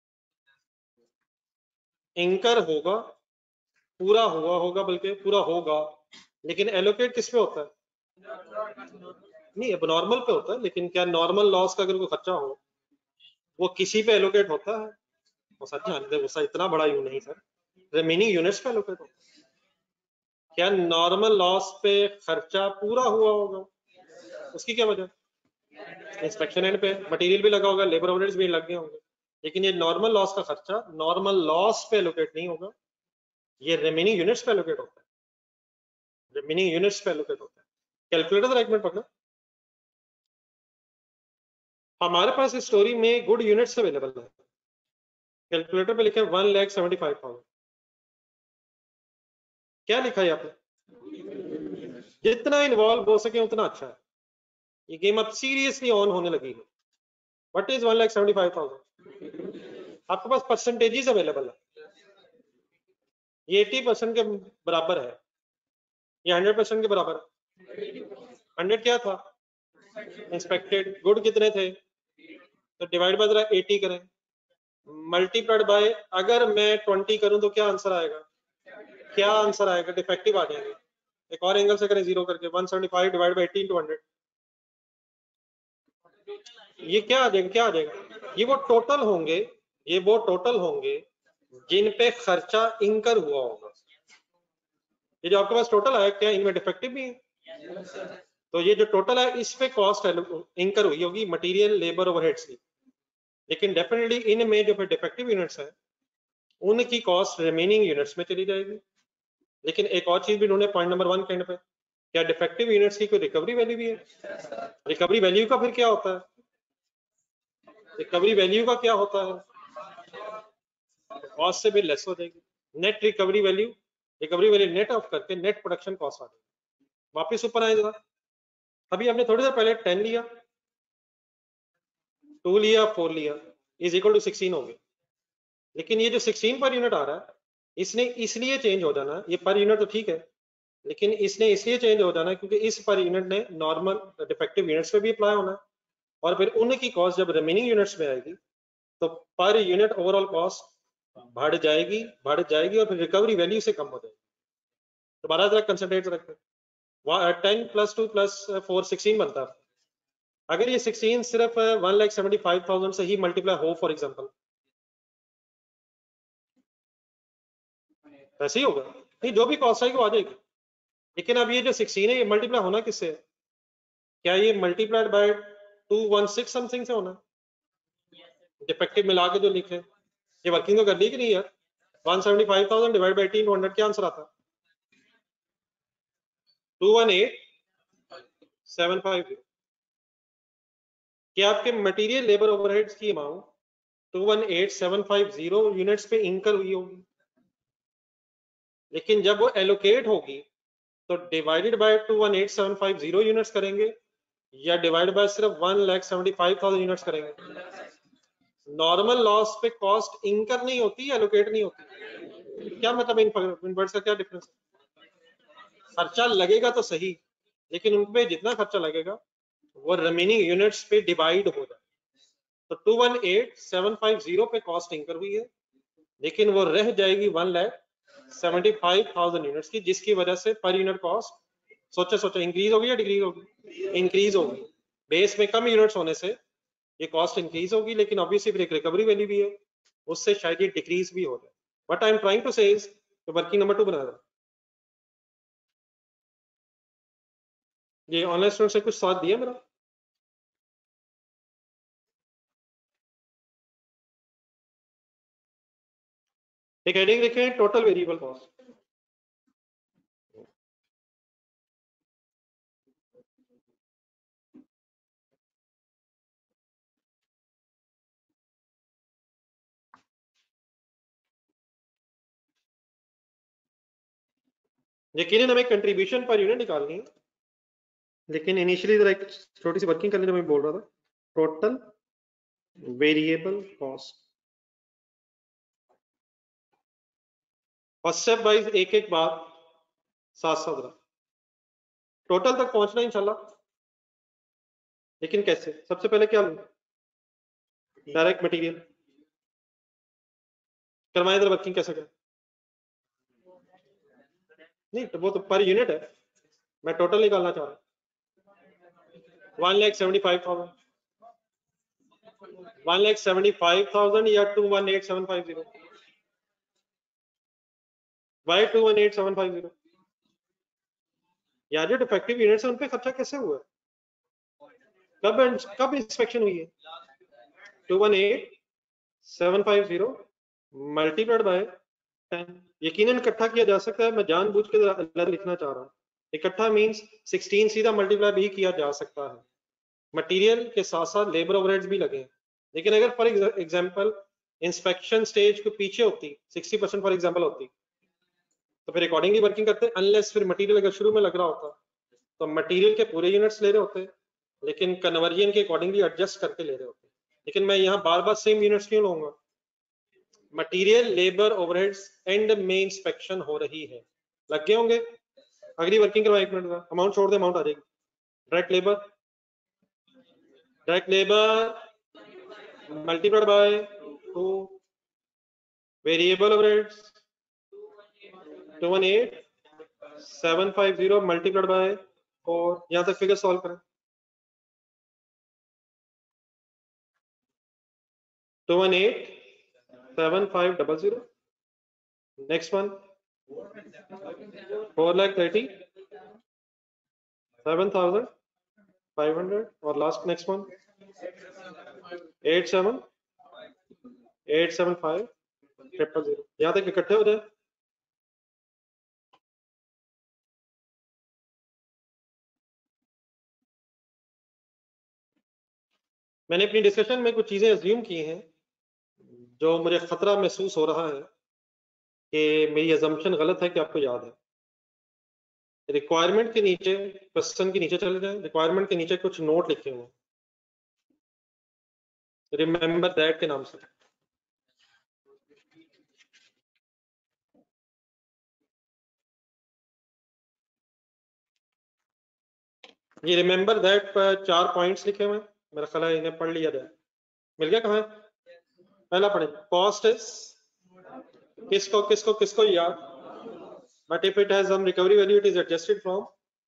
इंकर होगा, पूरा हुआ होगा, बल्कि पूरा होगा, लेकिन एलोकेट किस पे होता है? नहीं, अब नॉर्मल पे होता है, लेकिन क्या नॉर्मल लॉस का अगर कोई खर्चा हो वो किसी पे एलोकेट होता है? वो सच जानते, वो इतना बड़ा यू नहीं सर, रिमेनिंग यूनिट्स पे एलोकेट होता है। क्या नॉर्मल लॉस पे खर्चा पूरा हुआ होगा? उसकी क्या वजह? इंस्पेक्शन एंड पे मटेरियल भी लगा होगा, लेबर ओवरहेड्स भी लग गए होंगे, लेकिन ये नॉर्मल लॉस का खर्चा नॉर्मल लॉस पे एलोकेट नहीं होगा, ये रिमेनिंग यूनिट्स पे एलोकेट होता है। रिमेनिंग यूनिट्स पे एलोकेट होता है। कैलकुलेटर जरा एक मिनट पकड़ना। हमारे पास इस स्टोरी में गुड यूनिट्स अवेलेबल है। कैलकुलेटर पे लिखे 1,75,000। क्या लिखा है आपने? जितना इन्वॉल्व हो सके उतना अच्छा है। ये गेम अब सीरियसली ऑन होने लगी है। What is 1,75,000? आपके पास परसेंटेजेस अवेलेबल है, ये 80% के बराबर है, ये 100% के बराबर है। 100 क्या था? इंस्पेक्टेड गुड कितने थे? तो डिवाइड बाय 80 करें, मल्टीप्लाइड बाय, अगर मैं 20 करूं तो क्या आंसर आएगा? क्या आंसर आएगा? डिफेक्टिव आ जाएंगे। एक और एंगल से करें, जीरो करके 175 डिवाइड बाय 80 into 100, ये क्या आ जाएगा? क्या आ जाएगा? ये वो टोटल होंगे, ये वो टोटल होंगे जिन पे खर्चा इंकर हुआ होगा। ये जो आपके पास टोटल आया, क्या इनमें डिफेक्टिव भी है? तो ये जो टोटल है इस पे कॉस्ट इंकर हुई होगी मटेरियल लेबर ओवरहेड्स की, लेकिन डेफिनेटली इनमें जो फिर डिफेक्टिव यूनिट्स है उनकी कॉस्ट रिमेनिंग यूनिट्स में चली जाएगी। लेकिन एक और चीज भी ढूंढे पॉइंट नंबर 1 के एंड पे, क्या डिफेक्टिव यूनिट्स की कोई रिकवरी वैल्यू भी है? रिकवरी वैल्यू का फिर क्या होता है? रिकवरी वैल्यू का क्या होता है? कॉस्ट से भी लेस हो जाएगी। Net recovery value, recovery value net off करके नेट प्रोडक्शन कॉस्ट आ जाएगी। वापिस ऊपर आए जरा, अभी हमने थोड़ी देर पहले 10 लिया, 2 लिया, 4 लिया, इज इक्वल टू 16 हो गया। लेकिन ये जो 16 पर यूनिट आ रहा है, इसने इसलिए चेंज हो जाना, ये पर यूनिट तो ठीक है, लेकिन इसने इसलिए चेंज हो जाना क्योंकि इस पर यूनिट ने नॉर्मल डिफेक्टिव यूनिट्स पे भी अप्लाई होना है, और फिर उनकी कॉस्ट जब रिमेनिंग यूनिट्स में आएगी तो पर यूनिट ओवरऑल कॉस्ट बढ़ जाएगी और फिर रिकवरी वैल्यू से कम हो जाएगी। दोबारा जरा कंसंट्रेट रखते हैं, 10 + 2 + 4 16 बनता है। अगर ये 16 सिर्फ 1,75,000 से ही मल्टीप्लाई हो, फॉर एग्जांपल, ऐसे ही होगा, नहीं जो भी कॉस्ट आएगी वो आ जाएगी। लेकिन अब ये जो 16 है ये मल्टीप्लाई होना किससे है? क्या ये मल्टीप्लाइड बाय 216 समथिंग से होना? डिफेक्टिव मिला के जो लिखे, ये वर्किंग तो कर ली कि नहीं यार? 175,000 डिवाइड बाय 18 क्या आंसर आता है? 218,750। क्या आपके मटेरियल लेबर ओवरहेड्स की अमाउंट 218,750 यूनिट्स पे इंकर हुई होगी, लेकिन जब वो एलोकेट होगी तो डिवाइडेड बाय 218,750 यूनिट्स करेंगे या डिवाइड बाय सिर्फ 1,75,000 यूनिट्स करेंगे? नॉर्मल लॉस पे कॉस्ट इंकर नहीं होती, एलोकेट नहीं होती। क्या मतलब इन वर्ड्स का क्या डिफरेंस है? खर्चा लगेगा तो सही, लेकिन उनपे जितना खर्चा लगेगा वो रिमेनिंग यूनिट्स पे डिवाइड हो जाए। तो 218,750 पे कॉस्ट इंकर हुई है, लेकिन वो रह जाएगी 1,75,000 यूनिट्स की, जिसकी वजह से पर यूनिट कॉस्ट सोचे सोचे इंक्रीज होगी या डिक्रीज होगी? इंक्रीज होगी। बेस में कम यूनिट्स होने से ये कॉस्ट इंक्रीज होगी, लेकिन ऑब्वियसली फिर एक रिकवरी वैल्यू भी है, उससे शायद ये डिक्रीज भी हो जाए। But I am trying to say is working number 2 बना रहा, ये ऑनलाइन स्टूडेंट से कुछ साथ दिया मेरा? एक हेडिंग लिखे टोटल वेरिएबल कॉस्ट। यकीनन हमें कंट्रीब्यूशन पर यूनिट निकालनी है, लेकिन इनिशियली जरा एक छोटी सी वर्किंग करने जो मैं बोल रहा था, टोटल वेरिएबल कॉस्ट। और स्टेप वाइज एक एक बात साथ साथ रहा, टोटल तक पहुंचना इंशाल्लाह। लेकिन कैसे? सबसे पहले क्या लूं? Direct material. करवाएं इधर वर्किंग कैसे करें? नहीं तो वो तो पर यूनिट है, मैं टोटल निकालना चाह रहा हूँ। 1,75,000 1,75,000 या 218,750? वाई 218,750? यार जो डिफेक्टिव यूनिट्स है उन पे खर्चा कैसे हुआ? कब इंस्पेक्शन हुई है? 218,750 मल्टीप्लाइड बाय 10। यकीनन इकट्ठा किया जा सकता है, मैं जानबूझ के अलग लिखना चाह रहा हूँ। इकट्ठा मींस 16 सीधा मल्टीप्लाई भी किया जा सकता है। मटेरियल के साथ साथ लेबर ओवरहेड्स भी लगे हैं, लेकिन अगर फॉर एग्जांपल इंस्पेक्शन स्टेज को पीछे होती 60% फॉर एग्जांपल होती, तो फिर अकॉर्डिंगली वर्किंग करते। अनलेस फिर मटेरियल अगर शुरू में लग रहा होता तो मटेरियल के पूरे यूनिट्स ले रहे होते, लेकिन कन्वर्जन के अकॉर्डिंगली एडजस्ट करके ले रहे होते। लेकिन मैं यहाँ बार बार सेम यूनिट्स क्यों लूंगा? मटेरियल लेबर ओवरहेड्स एंड में इंस्पेक्शन हो रही है, लग गए होंगे। अगली वर्किंग करवा, 1 मिनट का अमाउंट छोड़ दे, अमाउंट आ जाएगी। Direct labour multiplied by 2, variable overheads 218,750 multiplied by 4। यहां तक फिगर सॉल्व करें। 218,750। नेक्स्ट वन 4,37,500 और लास्ट नेक्स्ट वन 87,875,000। यहां तक इकट्ठे हो जाए। मैंने अपनी डिस्कशन में कुछ चीजें अज्यूम की हैं जो मुझे खतरा महसूस हो रहा है कि मेरी अजम्पशन गलत है कि आपको याद है। रिक्वायरमेंट के नीचे, क्वेश्चन के नीचे चले जाएं, रिक्वायरमेंट के नीचे कुछ नोट लिखे हुए, रिमेंबर दैट के नाम से। ये रिमेंबर दैट पर 4 पॉइंट्स लिखे हुए, मेरा ख्याल है इन्हें पढ़ लिया जाए। मिल गया? कहाँ है? पहला पढ़े, कॉस्ट इज किसको किसको किसको याद? But if it has some recovery value it is adjusted from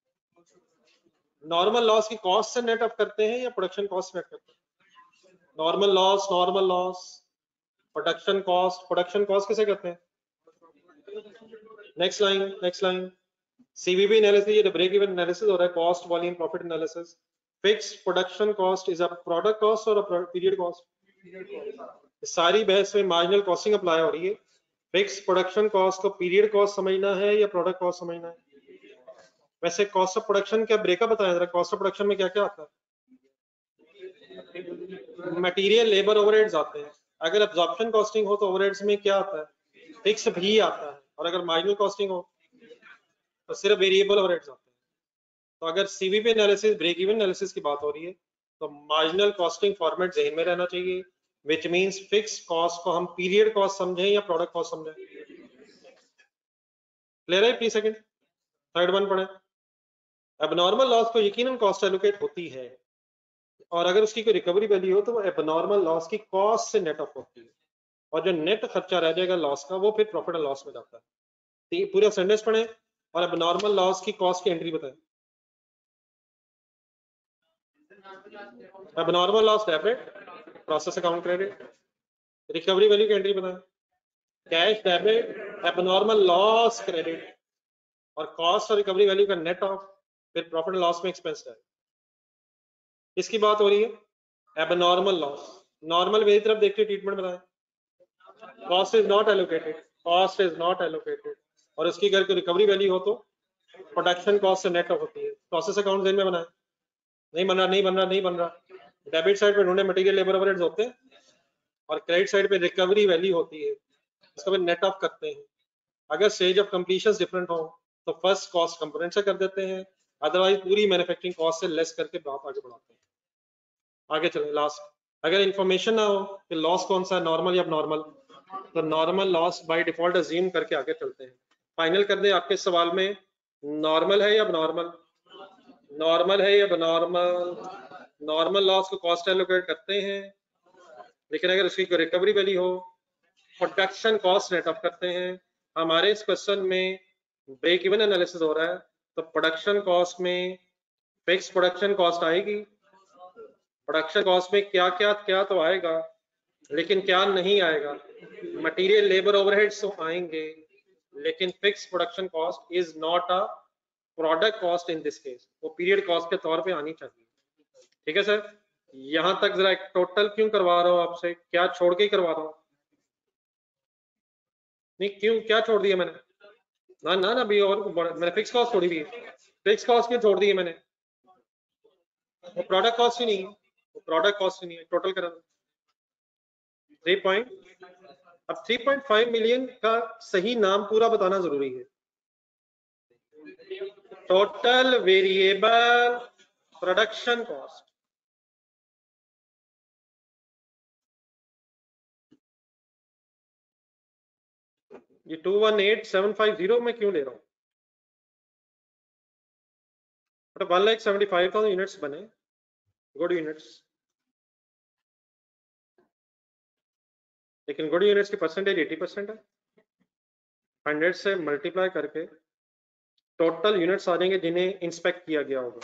normal loss की कॉस्ट से नेट अप करते हैं या प्रोडक्शन कॉस्ट नेट करते हैं? नॉर्मल लॉस प्रोडक्शन कॉस्ट किसे कहते हैं? नेक्स्ट लाइन सीवीबी एनालिसिस, ये ब्रेक इवन एनालिसिस हो रहा है, cost volume profit analysis. Fixed production cost is a product cost और अ पीरियड कॉस्ट। सारी बहस में मार्जिनल कॉस्टिंग अप्लाई हो रही है। फिक्स्ड प्रोडक्शन कॉस्ट को पीरियड कॉस्ट समझना है या प्रोडक्ट कॉस्ट समझना है? वैसे कॉस्ट ऑफ प्रोडक्शन का ब्रेकअप बताएं जरा, कॉस्ट ऑफ प्रोडक्शन में क्या क्या आता है? मटेरियल लेबर ओवरहेड्स आते हैं। अगर एब्जॉर्प्शन कॉस्टिंग हो तो ओवरहेड्स में क्या आता है? फिक्स भी आता है। और अगर मार्जिनल कॉस्टिंग हो तो सिर्फ वेरिएबल ओवरहेड्स आते हैं। तो अगर CVP analysis break even analysis की बात हो रही है तो मार्जिनल कॉस्टिंग फॉर्मेट ज़हन में रहना चाहिए, विच मींस फिक्स कॉस्ट को हम पीरियड कॉस्ट समझें या प्रोडक्ट कॉस्ट समझें। क्लियर है? प्लीज सेकंड थर्ड वन पढ़े। एबनॉर्मल लॉस को यकीनन कॉस्ट एलोकेट होती है, और अगर उसकी कोई रिकवरी वैल्यू हो तो वो एबनॉर्मल लॉस की कॉस्ट से नेट ऑफ होती है, और जो नेट खर्चा रह जाएगा लॉस का वो फिर प्रॉफिट एंड लॉस में जाता है। तो ये पूरा सेंटेंस पढ़े और एबनॉर्मल लॉस की कॉस्ट की एंट्री बताएं। Abnormal loss debit, process account credit. Recovery value की एंट्री बताएं। Cash debit, abnormal loss credit, और कॉस्ट और रिकवरी वैल्यू का नेट ऑफ, फिर प्रॉफिट एंड लॉस में एक्सपेंस है। इसकी बात हो रही है एबनॉर्मल लॉस। नॉर्मल मेरी तरफ देखते ट्रीटमेंट बताएं। कॉस्ट इज नॉट एलोकेटेड, और उसकी अगर रिकवरी वैल्यू हो तो प्रोडक्शन कॉस्ट से नेट ऑफ होती है। प्रोसेस अकाउंट में बनाए। नहीं बन रहा। डेबिट साइड पे ढूंढे मटेरियल लेबर ओवरहेड्स होते हैं, और क्रेडिट साइड पे रिकवरी वैल्यू होती है, इसको भी नेट ऑफ करते हैं। अगर स्टेज ऑफ कंप्लीशन डिफरेंट हो तो फर्स्ट कॉस्ट कंपोनेंट से कर देते हैं, अदरवाइज पूरी मैन्युफैक्चरिंग कॉस्ट से लेस करके बात आगे बढ़ाते हैं। आगे चलें लास्ट, अगर इंफॉर्मेशन ना हो कि लॉस कौन सा है, नॉर्मल या नॉर्मल, तो normal loss by default assume करके आगे चलते हैं। फाइनल कर दें आपके सवाल में, नॉर्मल है या नॉर्मल, नॉर्मल है या नॉर्मल, नॉर्मल लॉस को कॉस्ट एलोकेट करते हैं, लेकिन अगर उसकी रिकवरी वैल्यू हो प्रोडक्शन कॉस्ट नेट ऑफ करते हैं। हमारे इस क्वेश्चन में ब्रेक इवन एनालिसिस हो रहा है, तो प्रोडक्शन कॉस्ट में फिक्स प्रोडक्शन कॉस्ट आएगी, प्रोडक्शन कॉस्ट में क्या क्या क्या तो आएगा, लेकिन क्या नहीं आएगा, मटेरियल लेबर ओवरहेड्स तो आएंगे, लेकिन fix production cost is not a product cost in this case, वो पीरियड कॉस्ट के तौर पे आनी चाहिए। ठीक है सर, यहां तक जरा टोटल क्यों करवा रहा हूं आपसे, क्या छोड़ के ही करवा रहा हूं, नहीं क्यों, क्या छोड़ दिया मैंने, ना ना ना भी, और मैंने फिक्स कॉस्ट छोड़ी हुई है, फिक्स कॉस्ट क्यों छोड़ दी है मैंने, वो प्रोडक्ट कॉस्ट ही नहीं है, वो प्रोडक्ट कॉस्ट ही नहीं है, टोटल करा 3 पॉइंट। अब 3.5 मिलियन का सही नाम पूरा बताना जरूरी है, टोटल वेरिएबल प्रोडक्शन कॉस्ट, ये 218750 में क्यों ले रहा हूं, 1,75,000 यूनिट्स बने, गुड यूनिट्स, लेकिन गुड यूनिट्स की परसेंटेज 80% है, 100 से मल्टीप्लाई करके टोटल यूनिट्स आ जाएंगे जिन्हें इंस्पेक्ट किया गया होगा।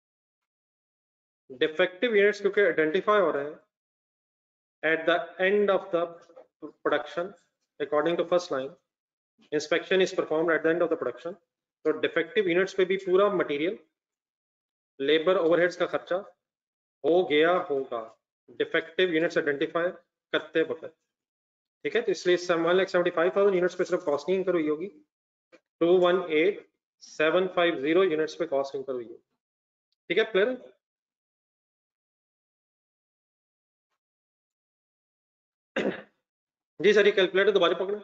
डिफेक्टिव यूनिट्स क्योंकि आइडेंटिफाई हो रहे हैं at the end of the production according to first line, inspection is performed at the end of the production, तो डिफेक्टिव यूनिट्स पे भी पूरा मटेरियल लेबर ओवरहेड्स का खर्चा हो गया होगा डिफेक्टिव यूनिट्स आइडेंटिफाई करते वक्त। ठीक है, तो इसलिए 1,75,000 यूनिट्स पे सिर्फ कॉस्ट नहीं इंकर हुई होगी, 218,750 यूनिट्स पे कॉस्ट इंकर हुई होगी। ठीक है, क्लियर, जी सर, ये कैलकुलेटर दोबारा पकड़े,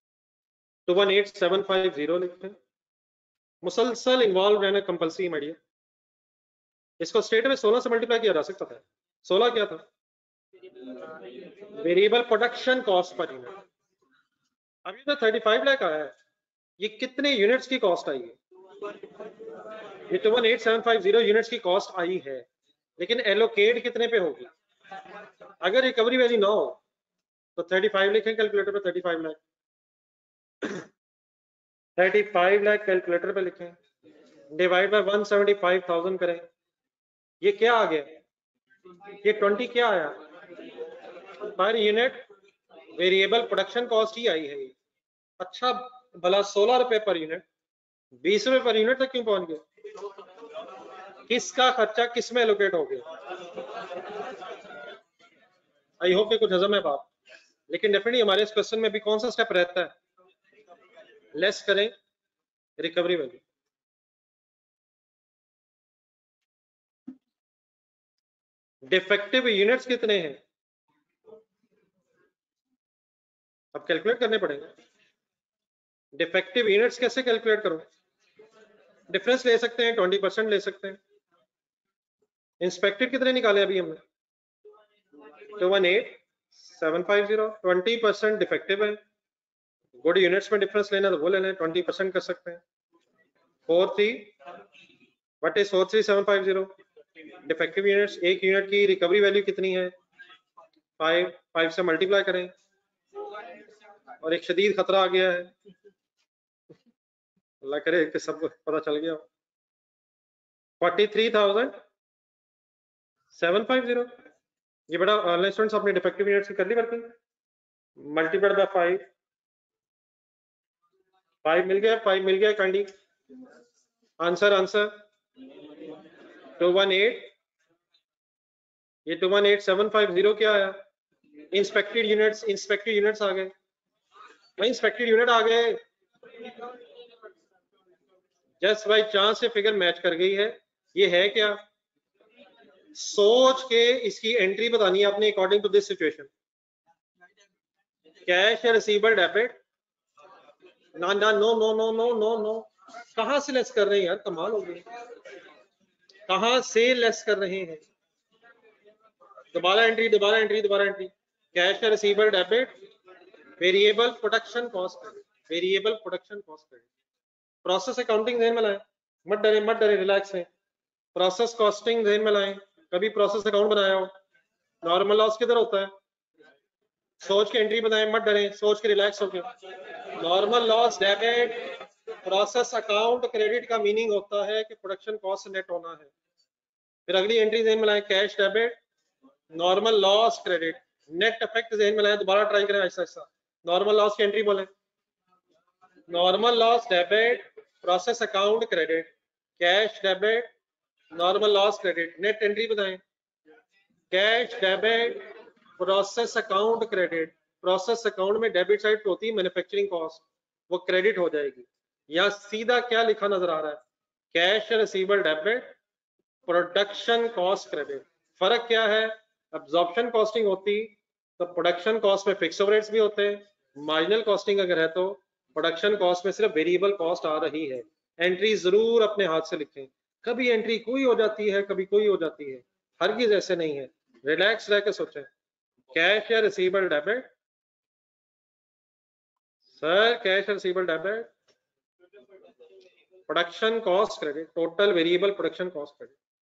218,750 लिखते हैं, मुसलसल इन्वॉल्व रहना कंपल्सरी मीडिया, इसको स्टेट में 16 से मल्टीप्लाई किया जा सकता था, 16 क्या था, variable production cost per unit, अभी तो 35 लाख आया है, ये कितने यूनिट्स की कॉस्ट आई है, ये 218,750 यूनिट्स की कॉस्ट आई है, लेकिन एलोकेट कितने पे होगी, अगर रिकवरी वैल्यू ना हो तो 35 लिखें कैलकुलेटर पे, 35 लाख, 35 लाख कैलकुलेटर पे लिखें, डिवाइड बाय 175,000 करें, ये क्या आ गया, ये 20 क्या आया per unit, variable production cost ही आई है ये। अच्छा भला 16 रुपए पर यूनिट 20 रुपए पर यूनिट तक क्यों पहुंच गए, किसका खर्चा किस में एलोकेट हो गया, आई होप कि कुछ हजम है बात, लेकिन डेफिनेटली हमारे इस क्वेश्चन में भी कौन सा स्टेप रहता है, लेस करें रिकवरी वैल्यू, डिफेक्टिव यूनिट्स कितने हैं, अब कैलकुलेट करने पड़ेंगे, डिफेक्टिव यूनिट्स कैसे कैलकुलेट करूं, डिफरेंस ले सकते हैं, 20% ले सकते हैं, इंस्पेक्टेड कितने निकाले अभी हमने, 218,750, 20% डिफेक्टिव है, गुड यूनिट्स में डिफरेंस लेना तो वो ले लें, 20% कर सकते हैं, 43 व्हाट इज 43,750, डिफेक्टिव यूनिट्स, एक यूनिट की रिकवरी वैल्यू कितनी है, 5 से मल्टीप्लाई करें, और एक शदीद खतरा आ गया है, अल्लाह करे कि सब पता चल गया, 43,750, ये बड़ा ऑनलाइन स्टूडेंट्स अपने डिफेक्टिव यूनिट्स की कर ली वर्किंग, मल्टीप्लाइड बाय 5 मिल गया काइंडली, आंसर 218, ये 218,750 क्या आया, इंस्पेक्टेड यूनिट्स आ गए, इंस्पेक्टेड यूनिट आ गए, जस्ट बाई चांस से फिगर मैच कर गई है, ये है क्या, सोच के इसकी एंट्री बतानी है आपने according to this situation, cash या रिसीवेबल डेबिट, ना ना no no no no no no, कहां से लेस कर रहे हैं यार, कमाल हो गई, कहां से लेस कर रहे हैं? दोबारा एंट्री, दोबारा एंट्री, दोबारा entry. Cash receivable debit, variable production cost credit, variable production cost credit. Process accounting ध्यान में लाएं, मत डरे मत डरे, रिलैक्स है। प्रोसेस कॉस्टिंग ध्यान में लाएं, कभी प्रोसेस अकाउंट बनाया हो, नॉर्मल लॉस किधर होता है, सोच के एंट्री बनाए, मत डरे, सोच के रिलैक्स हो गया। Normal loss debit, process account credit का मीनिंग होता है कि प्रोडक्शन कॉस्ट नेट होना है। फिर अगली एंट्री ध्यान में लाएं, cash debit, normal loss credit, net effect ध्यान में लाएं, दोबारा ट्राई करें ऐसा ऐसा। नॉर्मल लॉस की एंट्री बोले, normal loss debit, process account credit, cash debit, normal loss credit, net entry बताएं, cash debit, process account credit. Process account में डेबिट साइड होती है मैन्युफैक्चरिंग कॉस्ट, वो क्रेडिट हो जाएगी। या सीधा क्या लिखा नजर आ रहा है, cash receivable debit, production cost credit. फर्क क्या है, अब्जॉर्प्शन कॉस्टिंग होती तो प्रोडक्शन कॉस्ट में फिक्स ओवरहेड्स भी होते हैं, मार्जिनल कॉस्टिंग अगर है तो प्रोडक्शन कॉस्ट में सिर्फ वेरिएबल कॉस्ट आ रही है। एंट्री जरूर अपने हाथ से लिखें, कभी एंट्री कोई हो जाती है कभी कोई हो जाती है, हरगिज ऐसे नहीं है, रिलैक्स रह के सोचें। कैश या receivable debit, sir cash receivable debit, production cost credit, total variable production cost credit.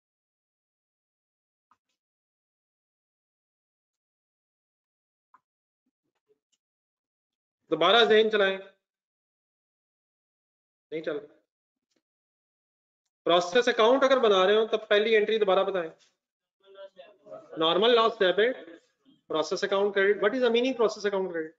दोबारा जहन चलाएं, नहीं चल रहा। प्रोसेस अकाउंट अगर बना रहे हो तब पहली एंट्री दोबारा बताएं, normal loss debit, process account credit. What is the meaning process account credit?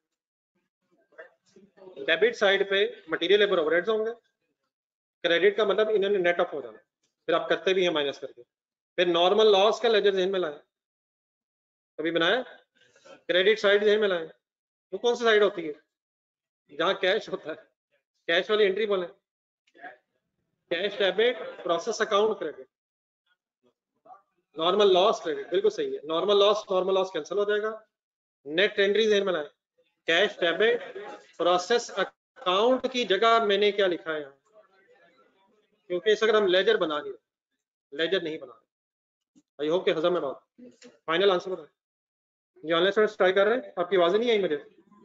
Debit side पे मटेरियल लेबर ओवरहेड्स होंगे, क्रेडिट का मतलब इन्होंने नेट ऑफ हो जाना, फिर आप करते भी हैं माइनस करके। फिर नॉर्मल लॉस का लेजर ध्यान में लाएं, कभी बनाया, क्रेडिट साइड ध्यान में लाएं, वो कौन सी साइड होती है, जहां कैश होता है, कैश वाली एंट्री बोले, cash debit, process account credit, normal loss credit, बिल्कुल सही है। नॉर्मल लॉस कैंसिल हो जाएगा, नेट एंट्री ध्यान में लाएं, कैश डेबिट, प्रोसेस अकाउंट की जगह मैंने क्या लिखा है यहाँ, क्योंकि इस अगर हम लेजर बना रहे, लेजर नहीं बना रहे। आई होप कि हजम में बात। फाइनल आंसर बताएं, ये ऑनलाइन स्टूडेंट्स ट्राई कर रहे हैं, आपकी आवाज नहीं आई मुझे,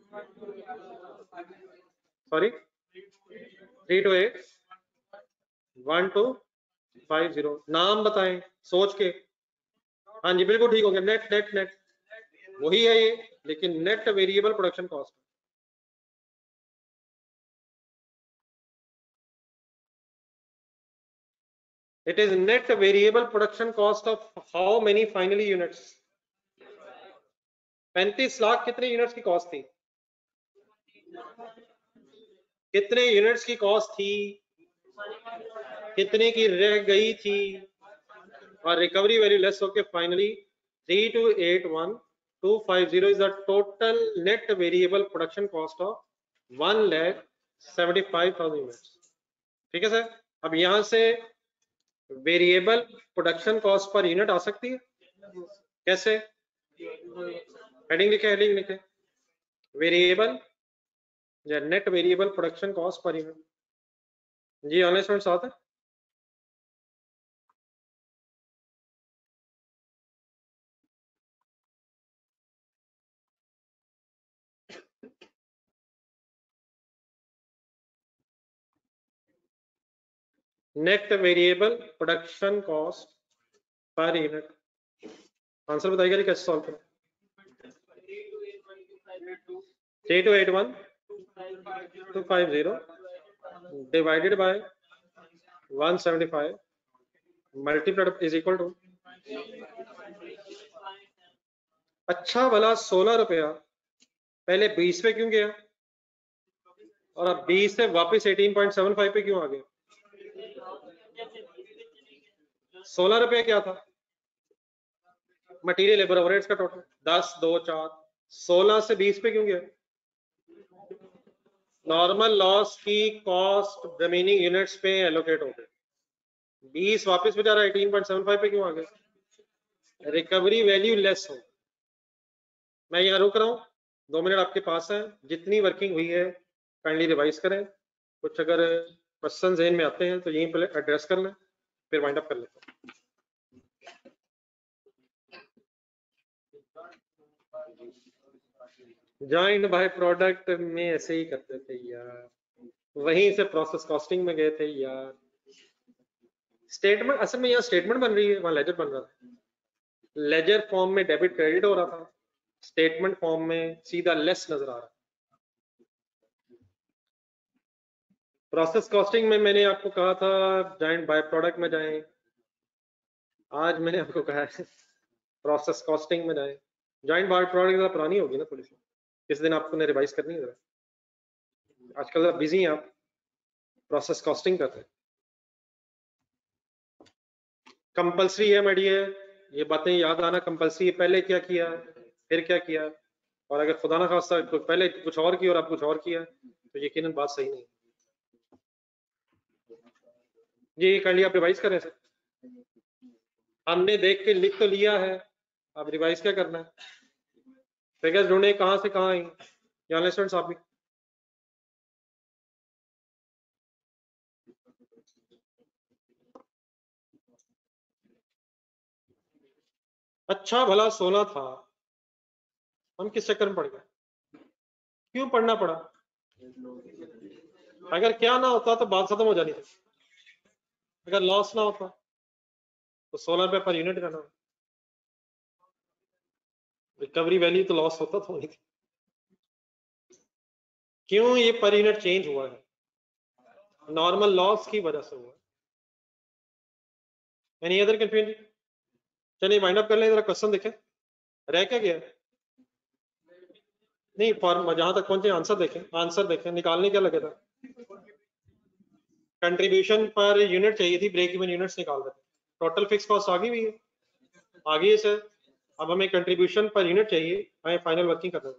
सॉरी। 3281250, नाम बताएं सोच के। हाँ जी बिल्कुल ठीक हो गया, नेट नेट नेट वही है ये, लेकिन net variable production cost. It is net variable production cost of how many finally units? 35 lakh कितने यूनिट्स की कॉस्ट थी, कितने यूनिट्स की कॉस्ट थी, कितने की रह गई थी, और रिकवरी वैल्यू लेस होके finally 3281250 is the total net variable production cost of 1,75,000 units। ठीक है सर, अब यहां से variable production cost per unit आ सकती है, कैसे, हेडिंग लिखे, हेडिंग लिखे, वेरिएबल या net variable production cost per unit. जी ऑनलाइन स्टूडेंट्स आता है, net variable production cost per unit. Answer बताइएगा कैसे सॉल्व करें। 3281250 divided by 175 multiplied is equal to, अच्छा भला 16 रुपया पहले 20 पे क्यों गया और अब 20 से वापस 18.75 पे क्यों आ गया? 16 रुपया क्या था, मटेरियल लेबर ओवरहेड्स का टोटल 10 2 4, 16 से 20 पे क्यों गया? नॉर्मल लॉस की कॉस्ट रिमेनिंग यूनिट्स पे एलोकेट हो गए, 20 वापस बेचारा 18.75 पे क्यों आ गए? रिकवरी वैल्यू लेस हो। मैं यहाँ रुक रहा हूँ, 2 मिनट आपके पास है, जितनी वर्किंग हुई है काइंडली रिवाइज करें, कुछ अगर क्वेश्चन ज़हन में आते हैं तो यहीं पहले एड्रेस कर लें, फिर वाइंड अप कर लेते हैं। जॉइंट बाय प्रोडक्ट में ऐसे ही करते थे यार, वहीं से प्रोसेस कॉस्टिंग में गए थे यार। स्टेटमेंट, असल में यहाँ स्टेटमेंट बन रही है, वहां लेजर बन रहा था। लेजर फॉर्म में डेबिट क्रेडिट हो रहा था, स्टेटमेंट फॉर्म में सीधा लेस नजर आ रहा है। प्रोसेस कॉस्टिंग में मैंने आपको कहा था जॉइंट बाय प्रोडक्ट में जाएं, आज मैंने आपको कहा है प्रोसेस कॉस्टिंग में जाएं। जॉइंट बाय प्रोडक्ट पुरानी होगी ना थोड़ी सी, किस दिन आपको रिवाइज करनी है जरा। आजकल बिजी हैं आप, प्रोसेस कॉस्टिंग करते हैं। कंपलसरी है मेडिया, ये बातें याद आना कंपलसरी है। पहले क्या किया, फिर क्या किया, और अगर खुदा ना खास्ता तो पहले कुछ और किया और आप कुछ और किया तो यकीनन बात सही नहीं। ये कर लिया, आप रिवाइज करें सर। हमने देख के लिख तो लिया है, अब रिवाइज क्या करना है। फिगर्स ढूंढे कहाँ से कहाँ आई, यहाँ स्टूडेंट्स आप भी। अच्छा भला 16 था, हम किस चक्कर में पड़ गए, क्यों पढ़ना पड़ा। अगर क्या ना होता तो बात खत्म हो जानी थी। अगर लॉस ना होता तो 16 रुपए पर यूनिट करना, रिकवरी वैल्यू तो लॉस होता तो नहीं थी। क्यों ये पर यूनिट चेंज हुआ है, नॉर्मल लॉस की वजह से हुआ। Any other confusion. चलिए वाइंड अप कर लें, जरा क्वेश्चन देखें रह क्या गया। नहीं फॉर्म जहां तक पहुंचे आंसर देखें, आंसर देखें निकालने क्या लगे था। कंट्रीब्यूशन पर यूनिट चाहिए थी, ब्रेक इवन यूनिट्स निकाल रहे थे। टोटल फिक्स कॉस्ट आ गई हुई है, आ गई है सर। अब हमें कंट्रीब्यूशन पर यूनिट चाहिए, हमें फाइनल वर्किंग करना है।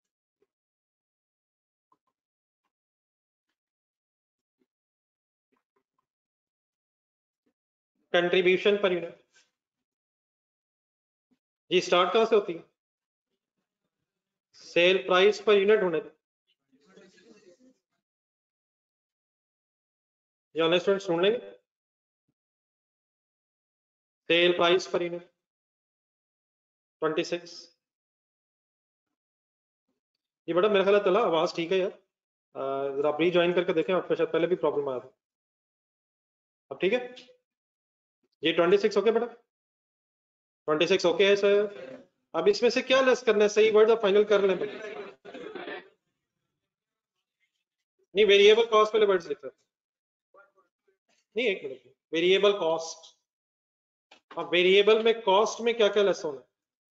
कंट्रीब्यूशन पर यूनिट जी स्टार्ट कहां से होती है, सेल प्राइस पर यूनिट होने थे। ये ऑनलाइन स्टूडेंट सुन लेंगे, सेल प्राइस पर यूनिट 26। ये बड़ा मेरा ख्याल चला, आवाज ठीक है यार, जरा आप रीज्वाइन करके देखें, आपको शायद पहले भी प्रॉब्लम आया था। अब ठीक है, ये 26 ओके बेटा, 26 ओके है सर। अब इसमें से क्या लेस करना है, सही वर्ड फाइनल कर लें बेटा। नहीं वेरिएबल कॉस्ट वाले वर्ड्स लिख रहे थे। नहीं एक मिनट, वेरिएबल कॉस्ट, अब वेरिएबल में कॉस्ट में क्या क्या लेस होना है।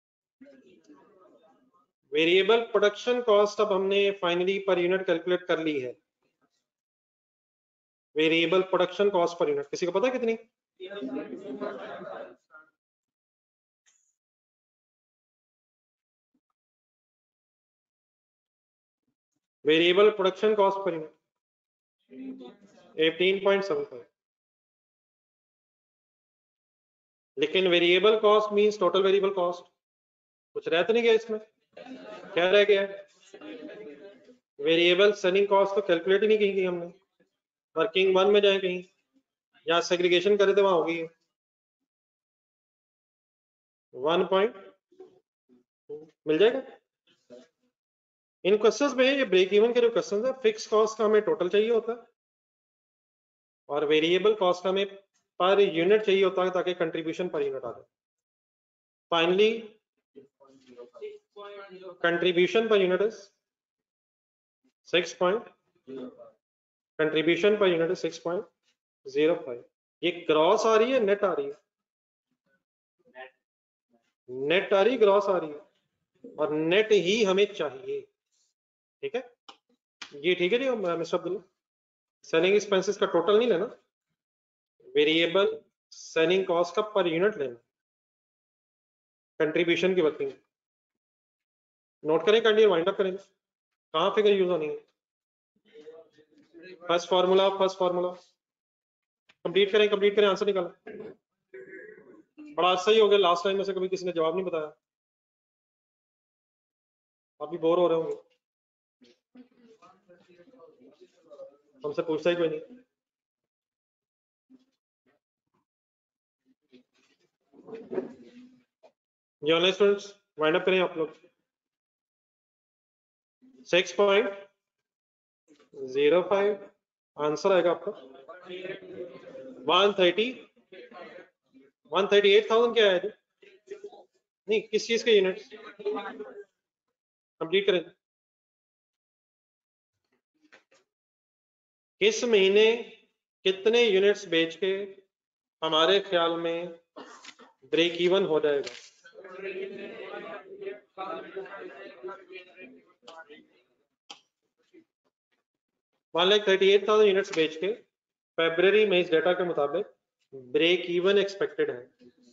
वेरिएबल प्रोडक्शन कॉस्ट अब हमने फाइनली पर यूनिट कैलकुलेट कर ली है। Variable production cost per unit किसी को पता है कितनी। Variable production cost per unit 18.75। लेकिन variable cost means total variable cost, कुछ रह तो नहीं गया इसमें, क्या रह गया। वेरिएबल सेलिंग कॉस्ट तो कैलकुलेट ही नहीं की हमने। वर्किंग वन में जाए कहीं, या सेग्रीगेशन करे तो वहां होगी 1 मिल जाएगा। इन क्वेश्चंस में ये ब्रेक इवन के जो क्वेश्चंस है, फिक्स कॉस्ट का हमें टोटल चाहिए होता है और वेरिएबल कॉस्ट का हमें पर यूनिट चाहिए होता है ताकि कंट्रीब्यूशन पर यूनिट आ जाए। Finally contribution per unit is 6 contribution per unit is 6.05। ये क्रॉस आ रही है नेट आ रही है, नेट आ रही है ग्रॉस आ रही है, और नेट ही हमें चाहिए। ठीक है, ये ठीक है जी मिस्टर अब्दुल्ला। सेलिंग एक्सपेंसेस का टोटल नहीं लेना, वेरिएबल सेलिंग कॉस्ट का पर यूनिट लेना, कंट्रीब्यूशन की वर्किंग। नोट करें कैंडी, वाइंड अप करेंगे, कहाँ फिगर यूज होनी है। फर्स्ट फार्मूला कंप्लीट करें आंसर निकालें। बड़ा सही हो गया, लास्ट टाइम में से कभी किसी ने जवाब नहीं बताया, आप भी बोर हो रहे होंगे, हमसे पूछता ही कोई नहीं। ये ऑनलाइन स्टूडेंट्स वाइंड अप करें आप लोग। 6.05 आंसर आएगा आपका 138,000 क्या है? नहीं, किस चीज के यूनिट कंप्लीट करें? किस महीने कितने यूनिट्स बेच के हमारे ख्याल में ब्रेक इवन हो जाएगा? वन लाख 38,000 यूनिट्स बेच के फरवरी में इस डेटा के मुताबिक ब्रेक इवन एक्सपेक्टेड है।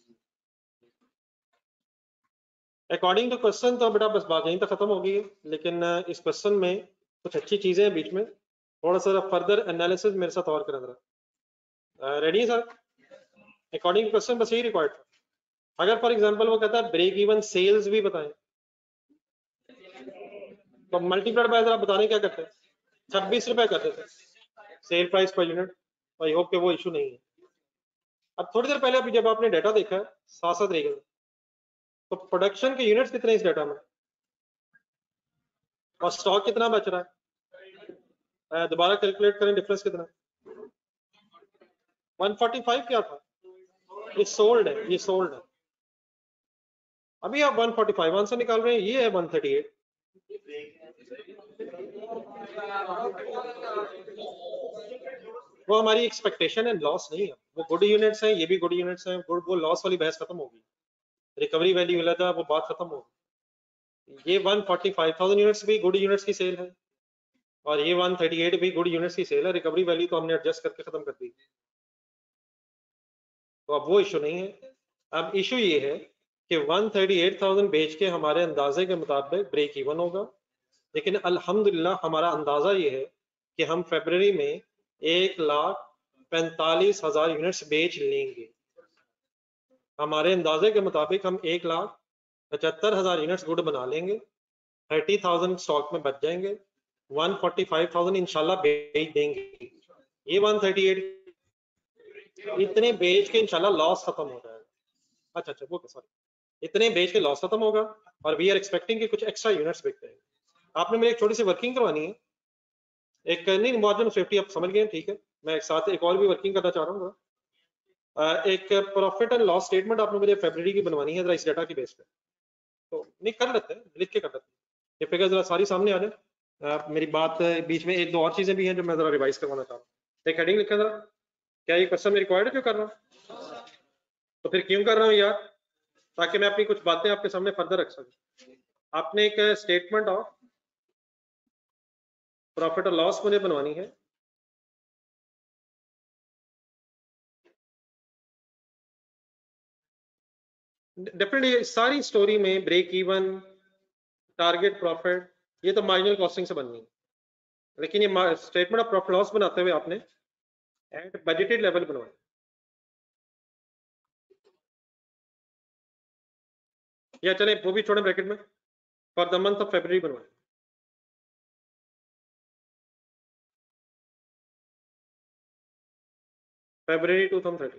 अकॉर्डिंग टू क्वेश्चन तो बेटा बस बात यहीं तक खत्म हो गई है, लेकिन इस क्वेश्चन में कुछ अच्छी चीजें हैं बीच में, थोड़ा सा फर्दर एनालिसिस मेरे साथ और करें जरा। रेडी है सर? अकॉर्डिंग टू क्वेश्चन बस यही रिक्वायर्ड था। अगर फॉर एग्जांपल वो कहता है ब्रेक इवन सेल्स भी बताएं, तो मल्टीप्लाइड बाय जरा बताने क्या करते हैं? 26 रुपए करते थे sale price per unit. I hope कि वो इशू नहीं है। अब थोड़ी देर पहले अभी जब आपने डाटा देखा है 7 तरीके में, तो प्रोडक्शन के यूनिट्स कितने इस डाटा में और स्टॉक कितना बच रहा है? दोबारा कैलकुलेट करें डिफरेंस कितना। 145 क्या था? ये सोल्ड है, ये सोल्ड है। अभी आप 145 आंसर निकाल रहे हैं, ये है 138। वो हमारी एक्सपेक्टेशन है, लॉस नहीं है। वो गुड यूनिट्स हैं, ये भी गुड यूनिट्स हैं, वो लॉस वाली बहस खत्म होगी, रिकवरी वैल्यू मिला था, वो बात खत्म होगी। ये 145,000 यूनिट्स भी गुड यूनिट्स की सेल है और ये 138 भी गुड यूनिट्स की सेल है। रिकवरी वैल्यू तो हमने एडजस्ट करके खत्म कर दी, तो अब वो इशू नहीं है। अब इशू ये है कि 138,000 बेच के हमारे अंदाजे के मुताबिक ब्रेक इवन होगा, लेकिन अल्हम्दुलिल्लाह हमारा अंदाजा ये है कि हम फरवरी में 1,45,000 यूनिट्स बेच लेंगे। हमारे अंदाजे के मुताबिक हम 1,75,000 यूनिट्स गुड बना लेंगे, 30,000 स्टॉक में बच जाएंगे, 145,000 इंशाल्लाह बेच देंगे। ये 138 इतने बेच के इंशाल्लाह लॉस खत्म हो जाएगा। अच्छा वो सॉरी, इतने बेच के लॉस खत्म होगा और वी आर एक्सपेक्टिंग कि कुछ एक्स्ट्रा यूनिट्स बिकते हैं। आपने मेरी एक छोटी सी वर्किंग करवानी है, एक नहीं मार्जिन ऑफ सेफ्टी आप समझ गए, ठीक है। मैं एक साथ एक और भी वर्किंग करना चाह रहा हूँ। एक प्रॉफिट एंड लॉस स्टेटमेंट आपने मुझे फरवरी की बनवानी है जरा इस डाटा की बेस पे, तो नहीं कर लेते हैं, लिख के कर लेते हैं। ये फिगर जरा सारी सामने आ जाए। मेरी बात बीच में एक दो और चीजें भी हैं जो मैं जरा रिवाइज करवाना चाह रहा हूँ। एक हेडिंग लिखा जरा, क्या ये क्वेश्चन में रिक्वायर्ड है जो कर रहा हूँ? तो फिर क्यों कर रहा हूँ यार? ताकि मैं अपनी कुछ बातें आपके सामने फर्दर रख सकूं। आपने एक स्टेटमेंट ऑफ प्रॉफिट और लॉस मुझे बनवानी है। डेफिनेटली सारी स्टोरी में ब्रेक इवन, टारगेट प्रॉफिट, ये तो मार्जिनल कॉस्टिंग से बननी है, लेकिन ये स्टेटमेंट ऑफ प्रॉफिट लॉस बनाते हुए आपने एट बजटेड लेवल बनवाया। या चले वो भी छोड़े ब्रैकेट में, for the month of February बनवाए। फरवरी 2013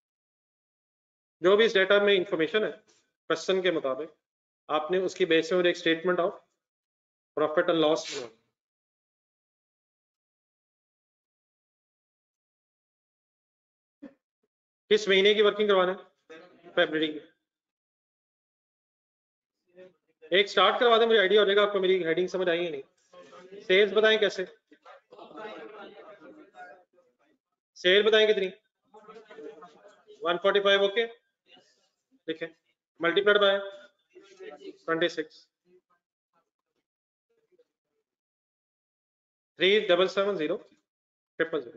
जो भी इस डेटा में इंफॉर्मेशन है क्वेश्चन के मुताबिक आपने उसकी बेस पर एक statement of profit and loss बनवाया। किस महीने की वर्किंग करवाना है? फरवरी की। एक स्टार्ट करवा दें, मुझे आइडिया हो जाएगा आपको मेरी हेडिंग समझ आई है नहीं। सेल्स बताएं कैसे, सेल बताएं कितनी? 145 ओके, ठीक है। Multiplied by 26, 3770000।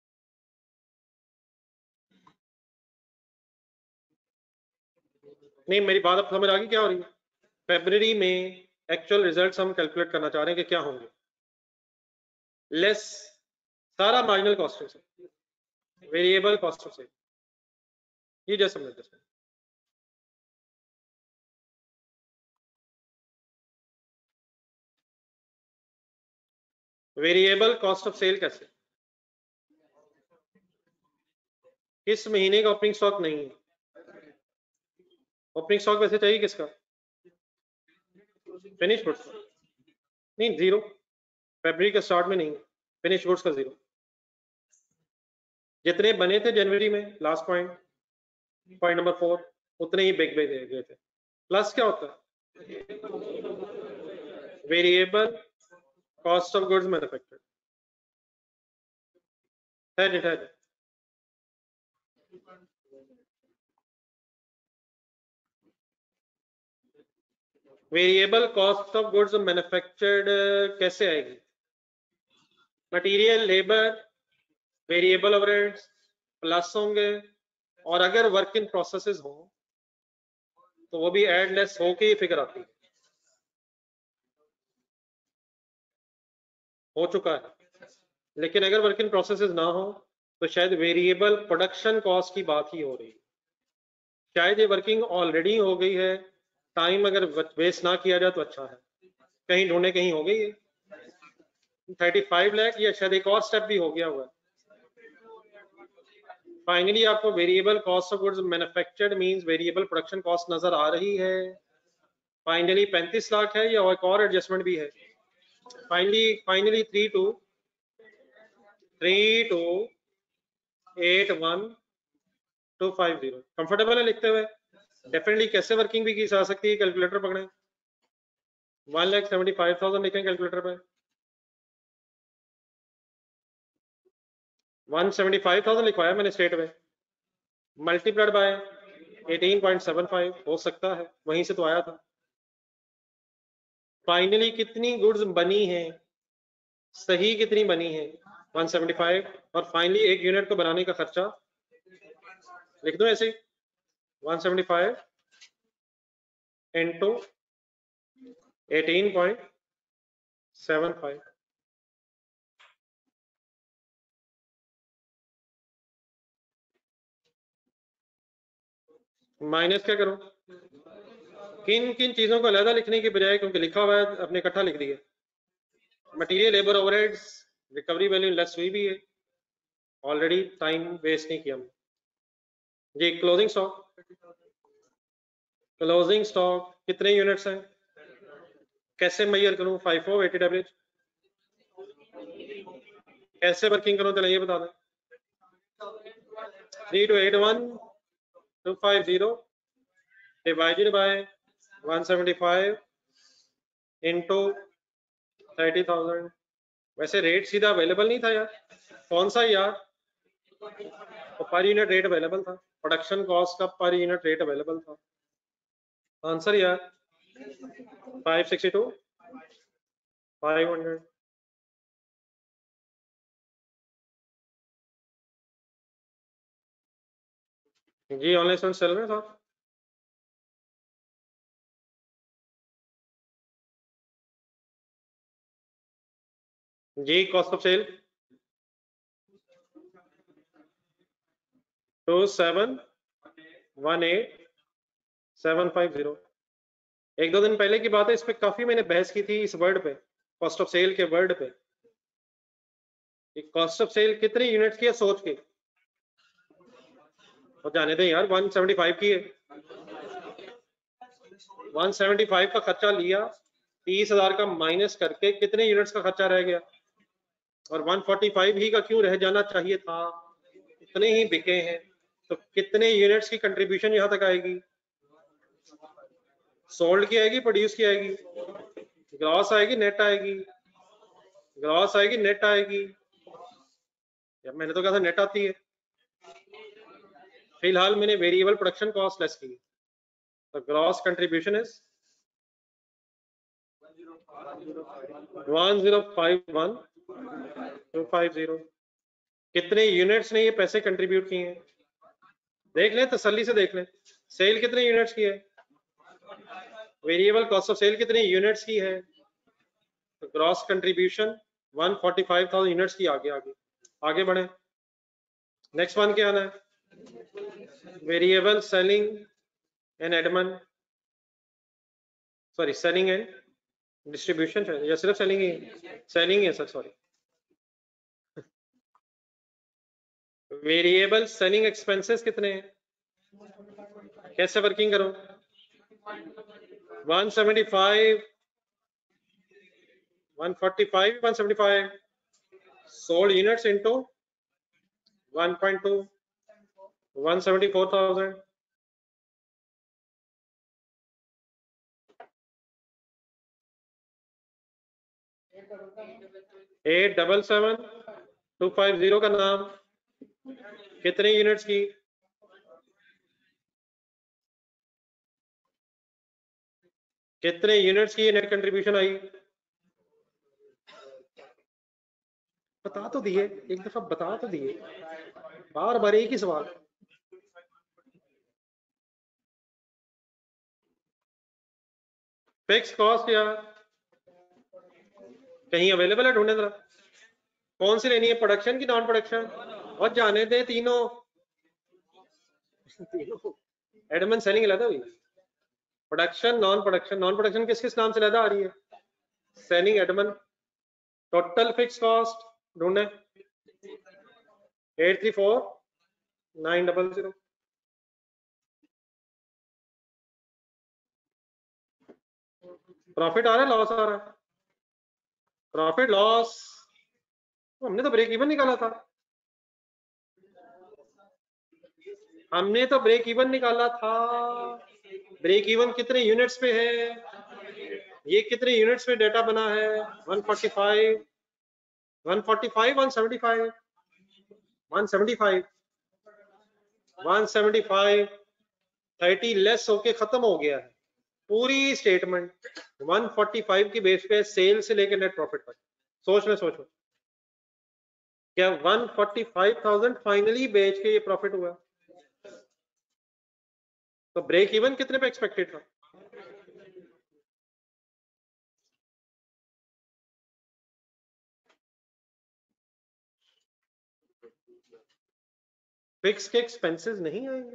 नहीं मेरी बात अब समझ आ गई क्या हो रही है? फरवरी में एक्चुअल रिजल्ट्स हम कैलकुलेट करना चाह रहे हैं कि क्या होंगे, लेस सारा मार्जिनल कॉस्ट से, वेरिएबल कॉस्ट से, ये जैसे समझ जैसे वेरिएबल कॉस्ट ऑफ सेल कैसे? किस महीने का ओपनिंग स्टॉक नहीं है, ओपनिंग स्टॉक वैसे चाहिए किसका? फिनिश गुड्स का नहीं, जीरो। फरवरी के स्टार्ट में नहीं, फिनिश गुड्स का जीरो। जितने बने थे जनवरी में, लास्ट पॉइंट नंबर 4, उतने ही बिक गए थे। प्लस क्या होता है? Variable cost of goods manufactured, है। Variable cost of goods manufactured कैसे आएगी? Material, labour, variable overheads plus होंगे, और अगर वर्क इन प्रोसेसेस हो तो वो भी एड लेस होके ही फिगर आती है। हो चुका है, लेकिन अगर वर्क इन प्रोसेसेस ना हो तो शायद वेरिएबल प्रोडक्शन कॉस्ट की बात ही हो रही है। शायद ये वर्किंग ऑलरेडी हो गई है, टाइम अगर वेस्ट ना किया जाए तो अच्छा है। कहीं ढूंढे, कहीं हो गई है 35 लाख, या शायद एक और स्टेप भी हो गया हुआ है। फाइनली आपको variable cost of goods manufactured means variable production cost नजर आ रही है। फाइनली 35 लाख है, या एक और एडजस्टमेंट भी है? फाइनली 3281250 कंफर्टेबल है लिखते हुए? डेफिनेटली कैसे वर्किंग भी की जा सकती है, कैलकुलेटर पकड़े, 1,75,000 लिखें कैलकुलेटर पे, 175,000 लिखवाया मैंने स्टेट में, मल्टीप्लाइड बाय 18.75 हो सकता है, वहीं से तो आया था। फाइनली कितनी गुड्स बनी है, सही कितनी बनी है? 175, और फाइनली एक यूनिट को बनाने का खर्चा लिख दो ऐसे, 175 इंटू 18.75। माइनस क्या करो? किन किन चीजों को अलग लिखने की बजाय, क्योंकि लिखा हुआ है अपने इकट्ठा लिख दिए। Material, labour, overheads, recovery value less हुई भी है, ऑलरेडी टाइम वेस्ट नहीं किया जी। क्लोजिंग स्टॉक कितने यूनिट्स हैं? कैसे मेजर करूं? 5 वेटेड एवरेज कैसे वर्किंग करूं, चलो ये बता दें। 3281250 डिवाइडेड बाय 175 इंटू 30,000। वैसे रेट सीधा अवेलेबल नहीं था यार, कौन सा यार? तो पर यूनिट रेट अवेलेबल था, प्रोडक्शन कॉस्ट का पर यूनिट रेट अवेलेबल था। आंसर यार 562 500। जी ऑनलाइन स्टूडेंट चल रहे था जी। Cost of cell 2718750। एक दो दिन पहले की बात है, इस पे काफी मैंने बहस की थी, इस वर्ड पे, कॉस्ट ऑफ सेल के वर्ड पे। कॉस्ट ऑफ सेल कितने यूनिट की है सोच के, और जाने दें यार 175 की है। 175 का खर्चा लिया, 30,000 का माइनस करके कितने यूनिट्स का खर्चा रह गया? और 145 ही का क्यों रह जाना चाहिए था? इतने ही बिके हैं तो कितने यूनिट्स की कंट्रीब्यूशन यहां तक आएगी? सोल्ड की आएगी, प्रोड्यूस की आएगी? ग्रॉस आएगी, नेट आएगी? ग्रॉस आएगी, नेट आएगी? यार मैंने तो कहा था नेट आती है। फिलहाल मैंने वेरिएबल प्रोडक्शन कॉस्ट लेस की, तो ग्रॉस कंट्रीब्यूशन इज 1051250। कितने यूनिट्स ने ये पैसे कंट्रीब्यूट किए हैं? देख लें, तसल्ली से देख लें। सेल कितने यूनिट्स की है? वेरिएबल कॉस्ट ऑफ सेल कितने यूनिट्स की है? तो ग्रॉस कंट्रीब्यूशन 145,000 यूनिट्स की। आगे बढ़े। नेक्स्ट वन क्या आना है? Variable selling and admin, sorry selling and distribution, या सिर्फ सेलिंग ही? सेलिंग है sir, sorry. Variable selling expenses कितने हैं? कैसे वर्किंग करो? 175, 145, 175 sold units into 1.2, 174,000. 877,250 का नाम, कितने यूनिट्स की? कितने यूनिट्स की नेट कंट्रीब्यूशन आई? बता तो दिए, एक दफा बता तो दिए, बार बार एक ही सवाल। फिक्स कॉस्ट या कहीं अवेलेबल है? ढूंढने जरा कौन सी लेनी है, प्रोडक्शन की नॉन प्रोडक्शन? और जाने दे तीनों तीनों एडमन सेलिंग अलग हुई, production non production. Non production किस किस नाम से अलग आ रही है? Selling admin. Total fix cost ढूंढे 834,900। प्रॉफिट आ रहा है लॉस आ रहा है? प्रॉफिट लॉस, हमने तो ब्रेक इवन निकाला था, हमने तो ब्रेक इवन निकाला था। ब्रेक इवन कितने यूनिट्स पे है? ये कितने यूनिट्स पे डेटा बना है? 145, 145, 175, 175, 175, 30 लेस होके खत्म हो गया है पूरी स्टेटमेंट 145 की बेस पे, सेल से लेकर नेट प्रॉफिट तक। सोचो क्या 145,000 फाइनली बेच के ये प्रॉफिट हुआ? तो ब्रेक इवन कितने पे एक्सपेक्टेड था? फिक्स के एक्सपेंसेस नहीं आएंगे,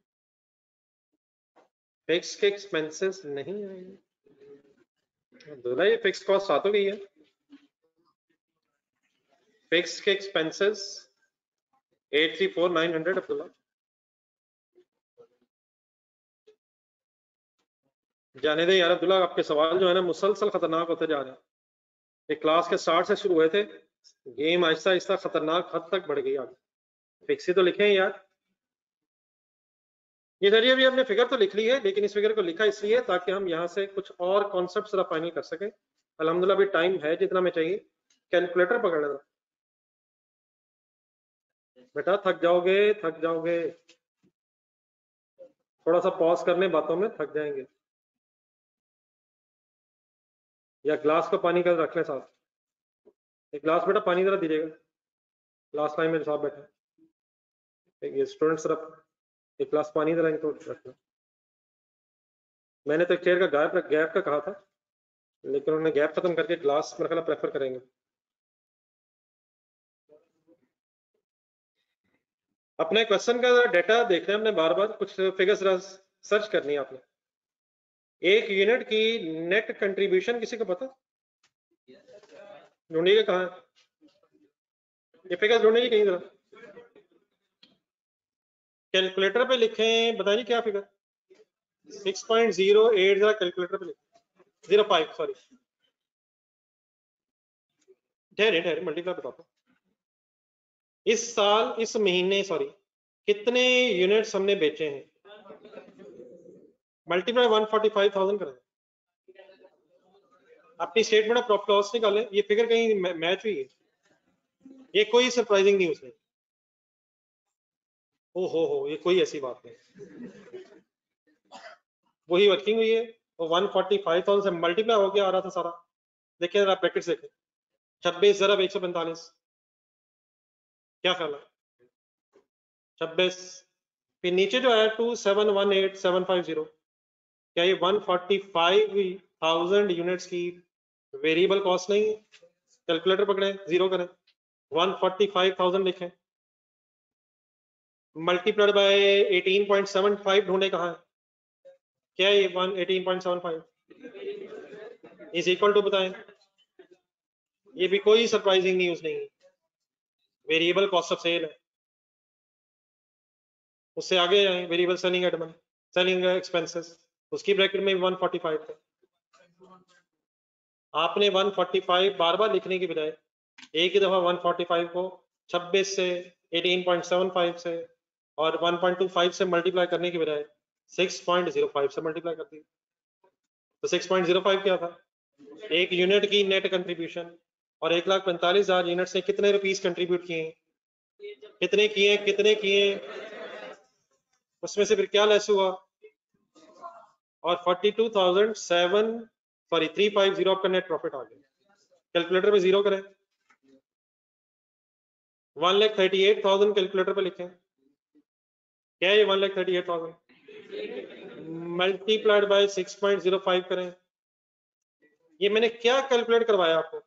फिक्स के एक्सपेंसेस नहीं आएंगे। बोला ये फिक्स कॉस्ट आ तो गई है, फिक्स के एक्सपेंसेस 834,900 अब्दुल्ला। जाने दे यार अब्दुल्ला, आपके सवाल जो है ना मुसलसल खतरनाक होते जा रहे हैं। एक क्लास के स्टार्ट से शुरू हुए थे, गेम आहिस्ता आहिस्ता खतरनाक हद तक बढ़ गई आगे। फिक्स ही तो लिखे हैं यार। ये सर अभी हमने फिगर तो लिख ली है, लेकिन इस फिगर को लिखा इसलिए ताकि हम यहाँ से कुछ और कॉन्सेप्ट जरा फाइनल कर सकें। अल्हम्दुलिल्लाह अभी टाइम है जितना में चाहिए। कैलकुलेटर पकड़ लेना बेटा, थक जाओगे थक जाओगे, थोड़ा सा पॉज करने बातों में थक जाएंगे। या ग्लास को पानी का रख लें साथ, एक ग्लास बेटा पानी जरा दीजिएगा, लास्ट टाइम मेरे साथ बैठे ये स्टूडेंट तरफ, एक ग्लास पानी जरा इनको रखना। मैंने तो एक चेयर का गैप का कहा था, लेकिन उन्होंने गैप खत्म करके ग्लास मेरा ख्याल प्रेफर करेंगे। अपने क्वेश्चन का डेटा देखना है, हमने बार बार कुछ फिगर्स सर्च करनी है आपने। एक यूनिट की नेट कंट्रीब्यूशन किसी को पता? ढूंढिएगा कहाँ ये फिगर्स, ढूंढिए कहीं जरा, कैलकुलेटर पे लिखें, बताइए क्या फिगर? 6.08 जरा कैलकुलेटर पे लिखें, 05 सॉरी, ठहरे मल्टीप्लाई बताता हूँ। इस साल इस महीने सॉरी कितने यूनिट्स हमने बेचे हैं? मल्टीप्लाई 145,000 करें। अपनी स्टेटमेंट ऑफ प्रॉफिट लॉस निकालें, ये फिगर कहीं मैच हुई है? ये कोई सरप्राइजिंग न्यूज नहीं, ओ हो ये कोई ऐसी बात नहीं, वही वर्किंग हुई है। वो 145,000 से मल्टीप्लाई हो गया आ रहा था सारा। देखिए जरा ब्रैकेट्स देखें, 26 जरा 145, क्या ख्याल है? 26, फिर नीचे जो है 2718750, क्या ये 145,000 यूनिट्स की वेरिएबल कॉस्ट नहीं है? कैलकुलेटर पकड़े, जीरो करें, 145,000 लिखें, मल्टीप्लाइड बाय 18.75 ढूंढे कहाँ है? क्या है ये 18.75 इज इक्वल टू, बताएं। ये भी कोई सरप्राइजिंग न्यूज नहीं है, वेरिएबल कॉस्ट ऑफ सेल है। उससे आगे जाए, variable selling admin, selling expenses उसकी ब्रैकेट में 145 था। आपने 145 बार बार लिखने की बजाय एक ही दफा 145 को 26 से 18.75 से और 1.25 से मल्टीप्लाई करने की बजाय 6.05 से मल्टीप्लाई कर दी। तो 6.05 क्या था? एक यूनिट की नेट कंट्रीब्यूशन, और 1,45,000 यूनिट से कितने रुपीस कंट्रीब्यूट किए? कितने किए? उसमें से फिर क्या लेस हुआ? और 350 आपका नेट प्रॉफिट आ गया। कैलकुलेटर पे जीरो करें, 1,38,000 कैलकुलेटर पे लिखें। क्या है ये 1,38,000? मल्टीप्लाइड बाय 6.05 करें। ये मैंने क्या कैलकुलेट करवाया आपको?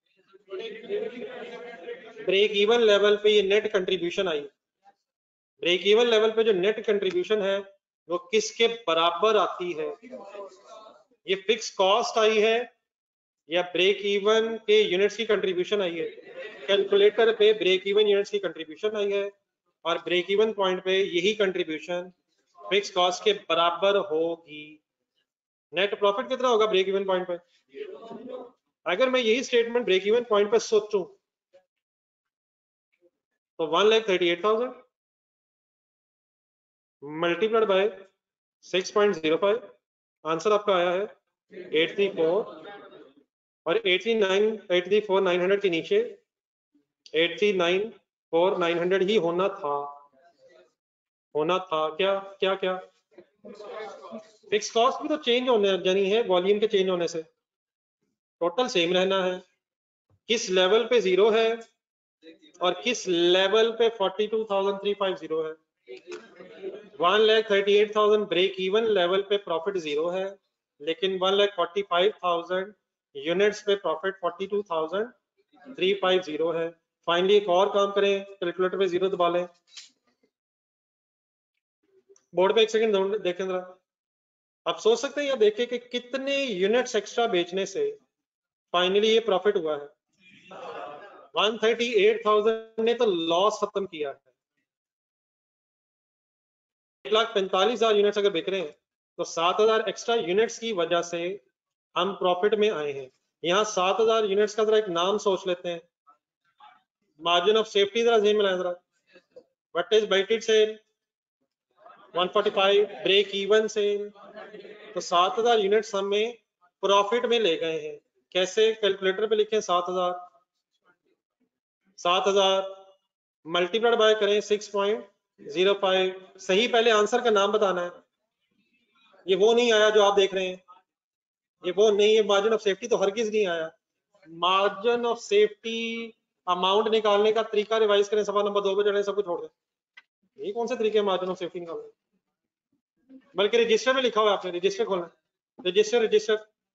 ब्रेक इवन लेवल पे ये नेट कंट्रीब्यूशन आई। ब्रेक इवन लेवल पे जो नेट कंट्रीब्यूशन है वो किसके बराबर आती है? ये फिक्स कॉस्ट आई है या ब्रेक इवन के यूनिट्स की कंट्रीब्यूशन आई है? कैलकुलेटर पे ब्रेक इवन यूनिट्स की कंट्रीब्यूशन आई है, और ब्रेक इवन पॉइंट पे यही कंट्रीब्यूशन फिक्स कॉस्ट के बराबर होगी। नेट प्रॉफिट कितना होगा ब्रेक इवन पॉइंट पे? अगर मैं यही स्टेटमेंट ब्रेक इवन पॉइंट पे सोचूं तो 1,38,000 मल्टीप्लाइड बाय 6.05, आंसर आपका आया है 834, और 834,900 के नीचे 839,900 ही होना था। क्या क्या क्या? फिक्स कॉस्ट भी तो चेंज होने जानी है वॉल्यूम के चेंज होने से, टोटल सेम रहना है। किस लेवल पे जीरो है और किस लेवल पे 42,350 है? 1,38,000 ब्रेक इवन लेवल पे प्रॉफिट जीरो है, लेकिन 1,45,000 यूनिट्स पे प्रॉफिट 42,350 है। फाइनली एक और काम करें, कैलकुलेटर पे जीरो दबा लें। बोर्ड पे एक सेकंड देखें जरा। आप सोच सकते हैं या देखें कि कितने यूनिट्स एक्स्ट्रा बेचने से फाइनली ये प्रॉफिट हुआ है। 138,000 ने तो लॉस खत्म किया है। 1,45,000 यूनिट्स अगर बिक रहे हैं तो 7,000 एक्स्ट्रा यूनिट्स की वजह से हम प्रॉफिट में आए हैं। यहाँ 7,000 यूनिट्स का जरा एक नाम सोच लेते हैं। मार्जिन ऑफ सेफ्टी जरा ज़हन में लाएं जरा। What is weighted sale? 145। Break even sale, तो 7,000 यूनिट्स हमें प्रॉफिट में ले गए हैं। कैसे? कैलकुलेटर पे लिखें 7,000 मल्टीप्लाइड बाय करें 6.05। सही पहले आंसर का नाम बताना है। ये वो नहीं आया जो आप देख रहे हैं, ये वो नहीं है। मार्जिन ऑफ सेफ्टी तो हरगिज नहीं आया। मार्जिन ऑफ सेफ्टी अमाउंट निकालने का तरीका रिवाइज करें, सवाल नंबर 2 पे चढ़े, सब कुछ छोड़ दें। ये कौन से तरीके हैं मार्जिन ऑफ सेफ्टी निकालने? बल्कि रजिस्टर में लिखा हुआ है, आपने रजिस्टर खोलना। रजिस्टर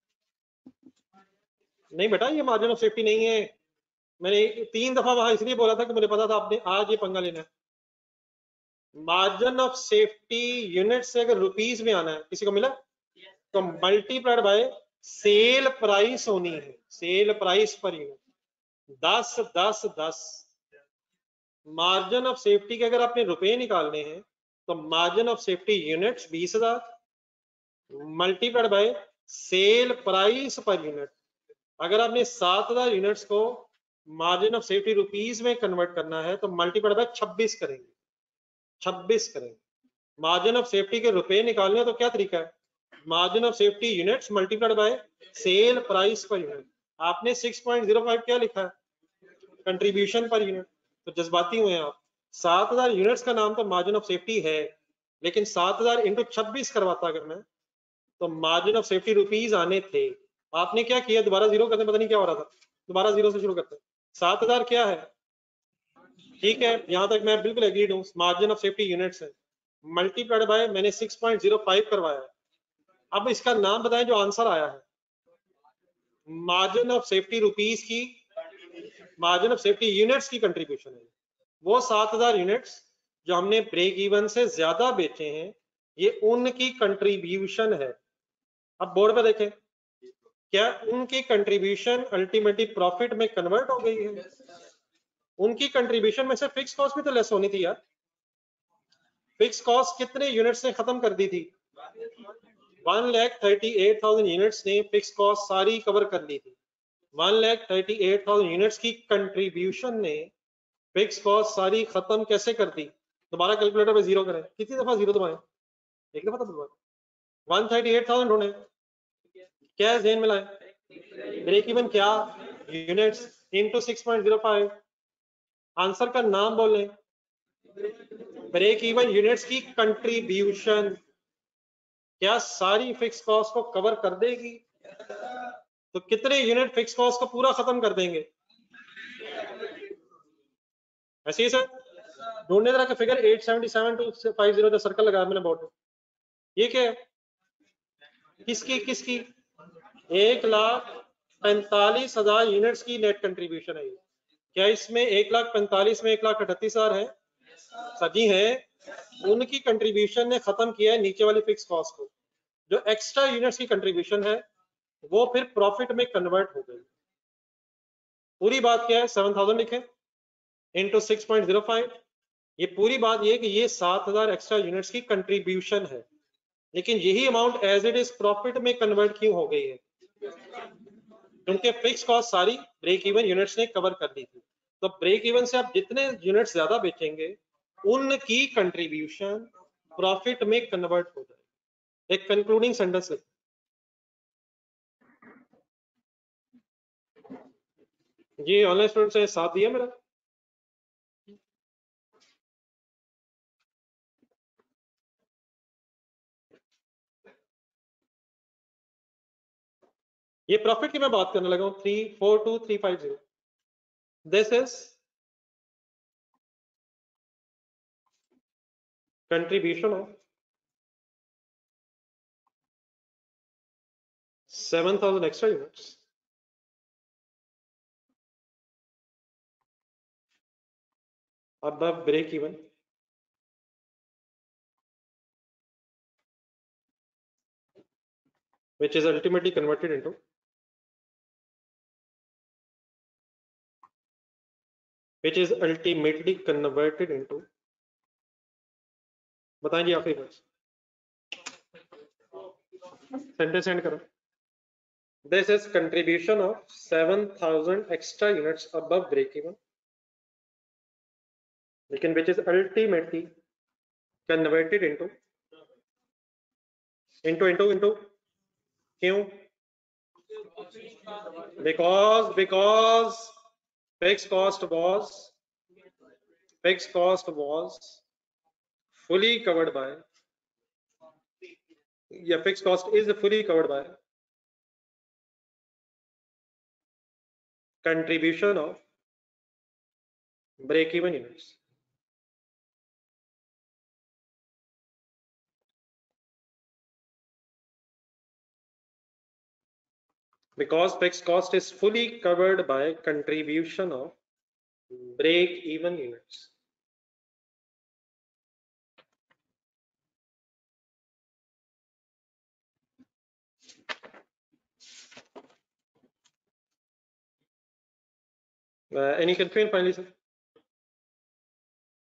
नहीं बेटा, ये मार्जिन ऑफ सेफ्टी नहीं है। मैंने 3 दफा वहां इसलिए बोला था कि मुझे पता था आपने आज ये पंगा लेना है। मार्जिन ऑफ सेफ्टी यूनिट से अगर रुपीस में आना है, किसी को मिला तो मल्टीप्लाइड बाय सेल प्राइस होनी है। Sale price per unit 10 10 10। Margin of safety के अगर आपने रुपए निकालने हैं तो margin of safety units 20,000 multiplied by sale price per unit. अगर आपने 7,000 यूनिट्स को मार्जिन ऑफ सेफ्टी रुपीस में कन्वर्ट करना है तो मल्टीप्लाइड बाय 26 करेंगे। 26 करेंगे। मार्जिन ऑफ सेफ्टी के रुपए निकालने तो क्या तरीका है? Margin of safety units multiplied by sale price per unit. आपने 6.05 क्या लिखा है? Contribution per unit. तो जज्बाती हुए हैं आप। 7,000 यूनिट्स का नाम तो मार्जिन ऑफ सेफ्टी है, लेकिन 7,000 इंटू 26 करवाता अगर मैं, तो मार्जिन ऑफ सेफ्टी रुपीस आने थे। आपने क्या किया? दोबारा जीरो करते, पता नहीं क्या हो रहा था। दोबारा जीरो से शुरू करते हैं। 7,000 क्या है? ठीक है, यहां तक मैं बिल्कुल एग्रीड हूं। मार्जिन ऑफ सेफ्टी यूनिट्स है, मल्टीप्लाइड बाय मैंने 6.05 करवाया है। अब इसका नाम बताएं जो आंसर आया है। मार्जिन ऑफ सेफ्टी रुपीस की, मार्जिन ऑफ सेफ्टी यूनिट्स की कंट्रीब्यूशन है। वो 7,000 यूनिट्स जो हमने ब्रेक इवन से ज्यादा बेचे हैं, ये उनकी कंट्रीब्यूशन है। अब बोर्ड पे देखें, क्या उनकी कंट्रीब्यूशन अल्टीमेटली प्रॉफिट में कन्वर्ट हो गई है? उनकी कंट्रीब्यूशन में से फिक्स कॉस्ट भी तो लेस होनी थी यार। फिक्स कॉस्ट कितने यूनिट्स ने खत्म कर दी थी? 1,38,000 यूनिट्स ने फिक्स कॉस्ट सारी कवर कर ली थी। 1,38,000 यूनिट्स की कंट्रीब्यूशन ने फिक्स कॉस्ट सारी खत्म कैसे कर दी? दोबारा कैलकुलेटर पे जीरो करें, कितनी दफा जीरो दबाएं? एक दफा तो दबाएं। 138,000 ढूंढे, क्या है ज़हन में लाएं? ब्रेक इवन क्या? Units into 6.05। आंसर का नाम बोलें। ब्रेक इवन यूनिट्स की कंट्रीब्यूशन क्या सारी फिक्स कॉस्ट को कवर कर देगी? तो कितने यूनिट फिक्स कॉस्ट को पूरा खत्म कर देंगे? ऐसे ही सर ढूंढने तरह का फिगर 877 to 50 जो सर्कल लगाया मैंने बोर्ड में, ये क्या है? किसकी किसकी? 1,45,000 यूनिट्स की नेट कंट्रीब्यूशन है। क्या इसमें 1,45,000 में 1,38,000 है? सभी है। उनकी कंट्रीब्यूशन ने खत्म किया है नीचे वाली फिक्स कॉस्ट को। जो एक्स्ट्रा यूनिट्स की कंट्रीब्यूशन है वो फिर प्रॉफिट में कन्वर्ट हो गई। पूरी बात क्या है? 7,000 लिखें इंटू 6.05। ये पूरी बात ये कि ये 7,000 एक्स्ट्रा यूनिट्स की कंट्रीब्यूशन है, लेकिन यही amount as it is profit में कन्वर्ट क्यों हो गई है? क्योंकि फिक्स कॉस्ट सारी ब्रेक इवन यूनिट्स ने कवर कर दी थी। तो ब्रेक इवन से आप जितने यूनिट्स ज्यादा बेचेंगे उनकी कंट्रीब्यूशन प्रॉफिट में कन्वर्ट हो जाएगी। एक कंक्लूडिंग सेंटेंस लिखें। जी ऑनलाइन स्टूडेंट्स ने साथ दिया मेरा? ये प्रॉफिट की मैं बात करने लगा हूं। 342,350 this is contribution of 7,000 extra units above break even which is ultimately converted into बताएं जी आखिरी वर्ड सेंटेंस एंड करो। This is contribution of 7,000 extra units above break even, लेकिन which is ultimately converted into क्यों? Because fixed cost was fully covered by, yeah, fixed cost is fully covered by contribution of break even units. Because fixed cost is fully covered by contribution of break even units. Any confusion finally, sir?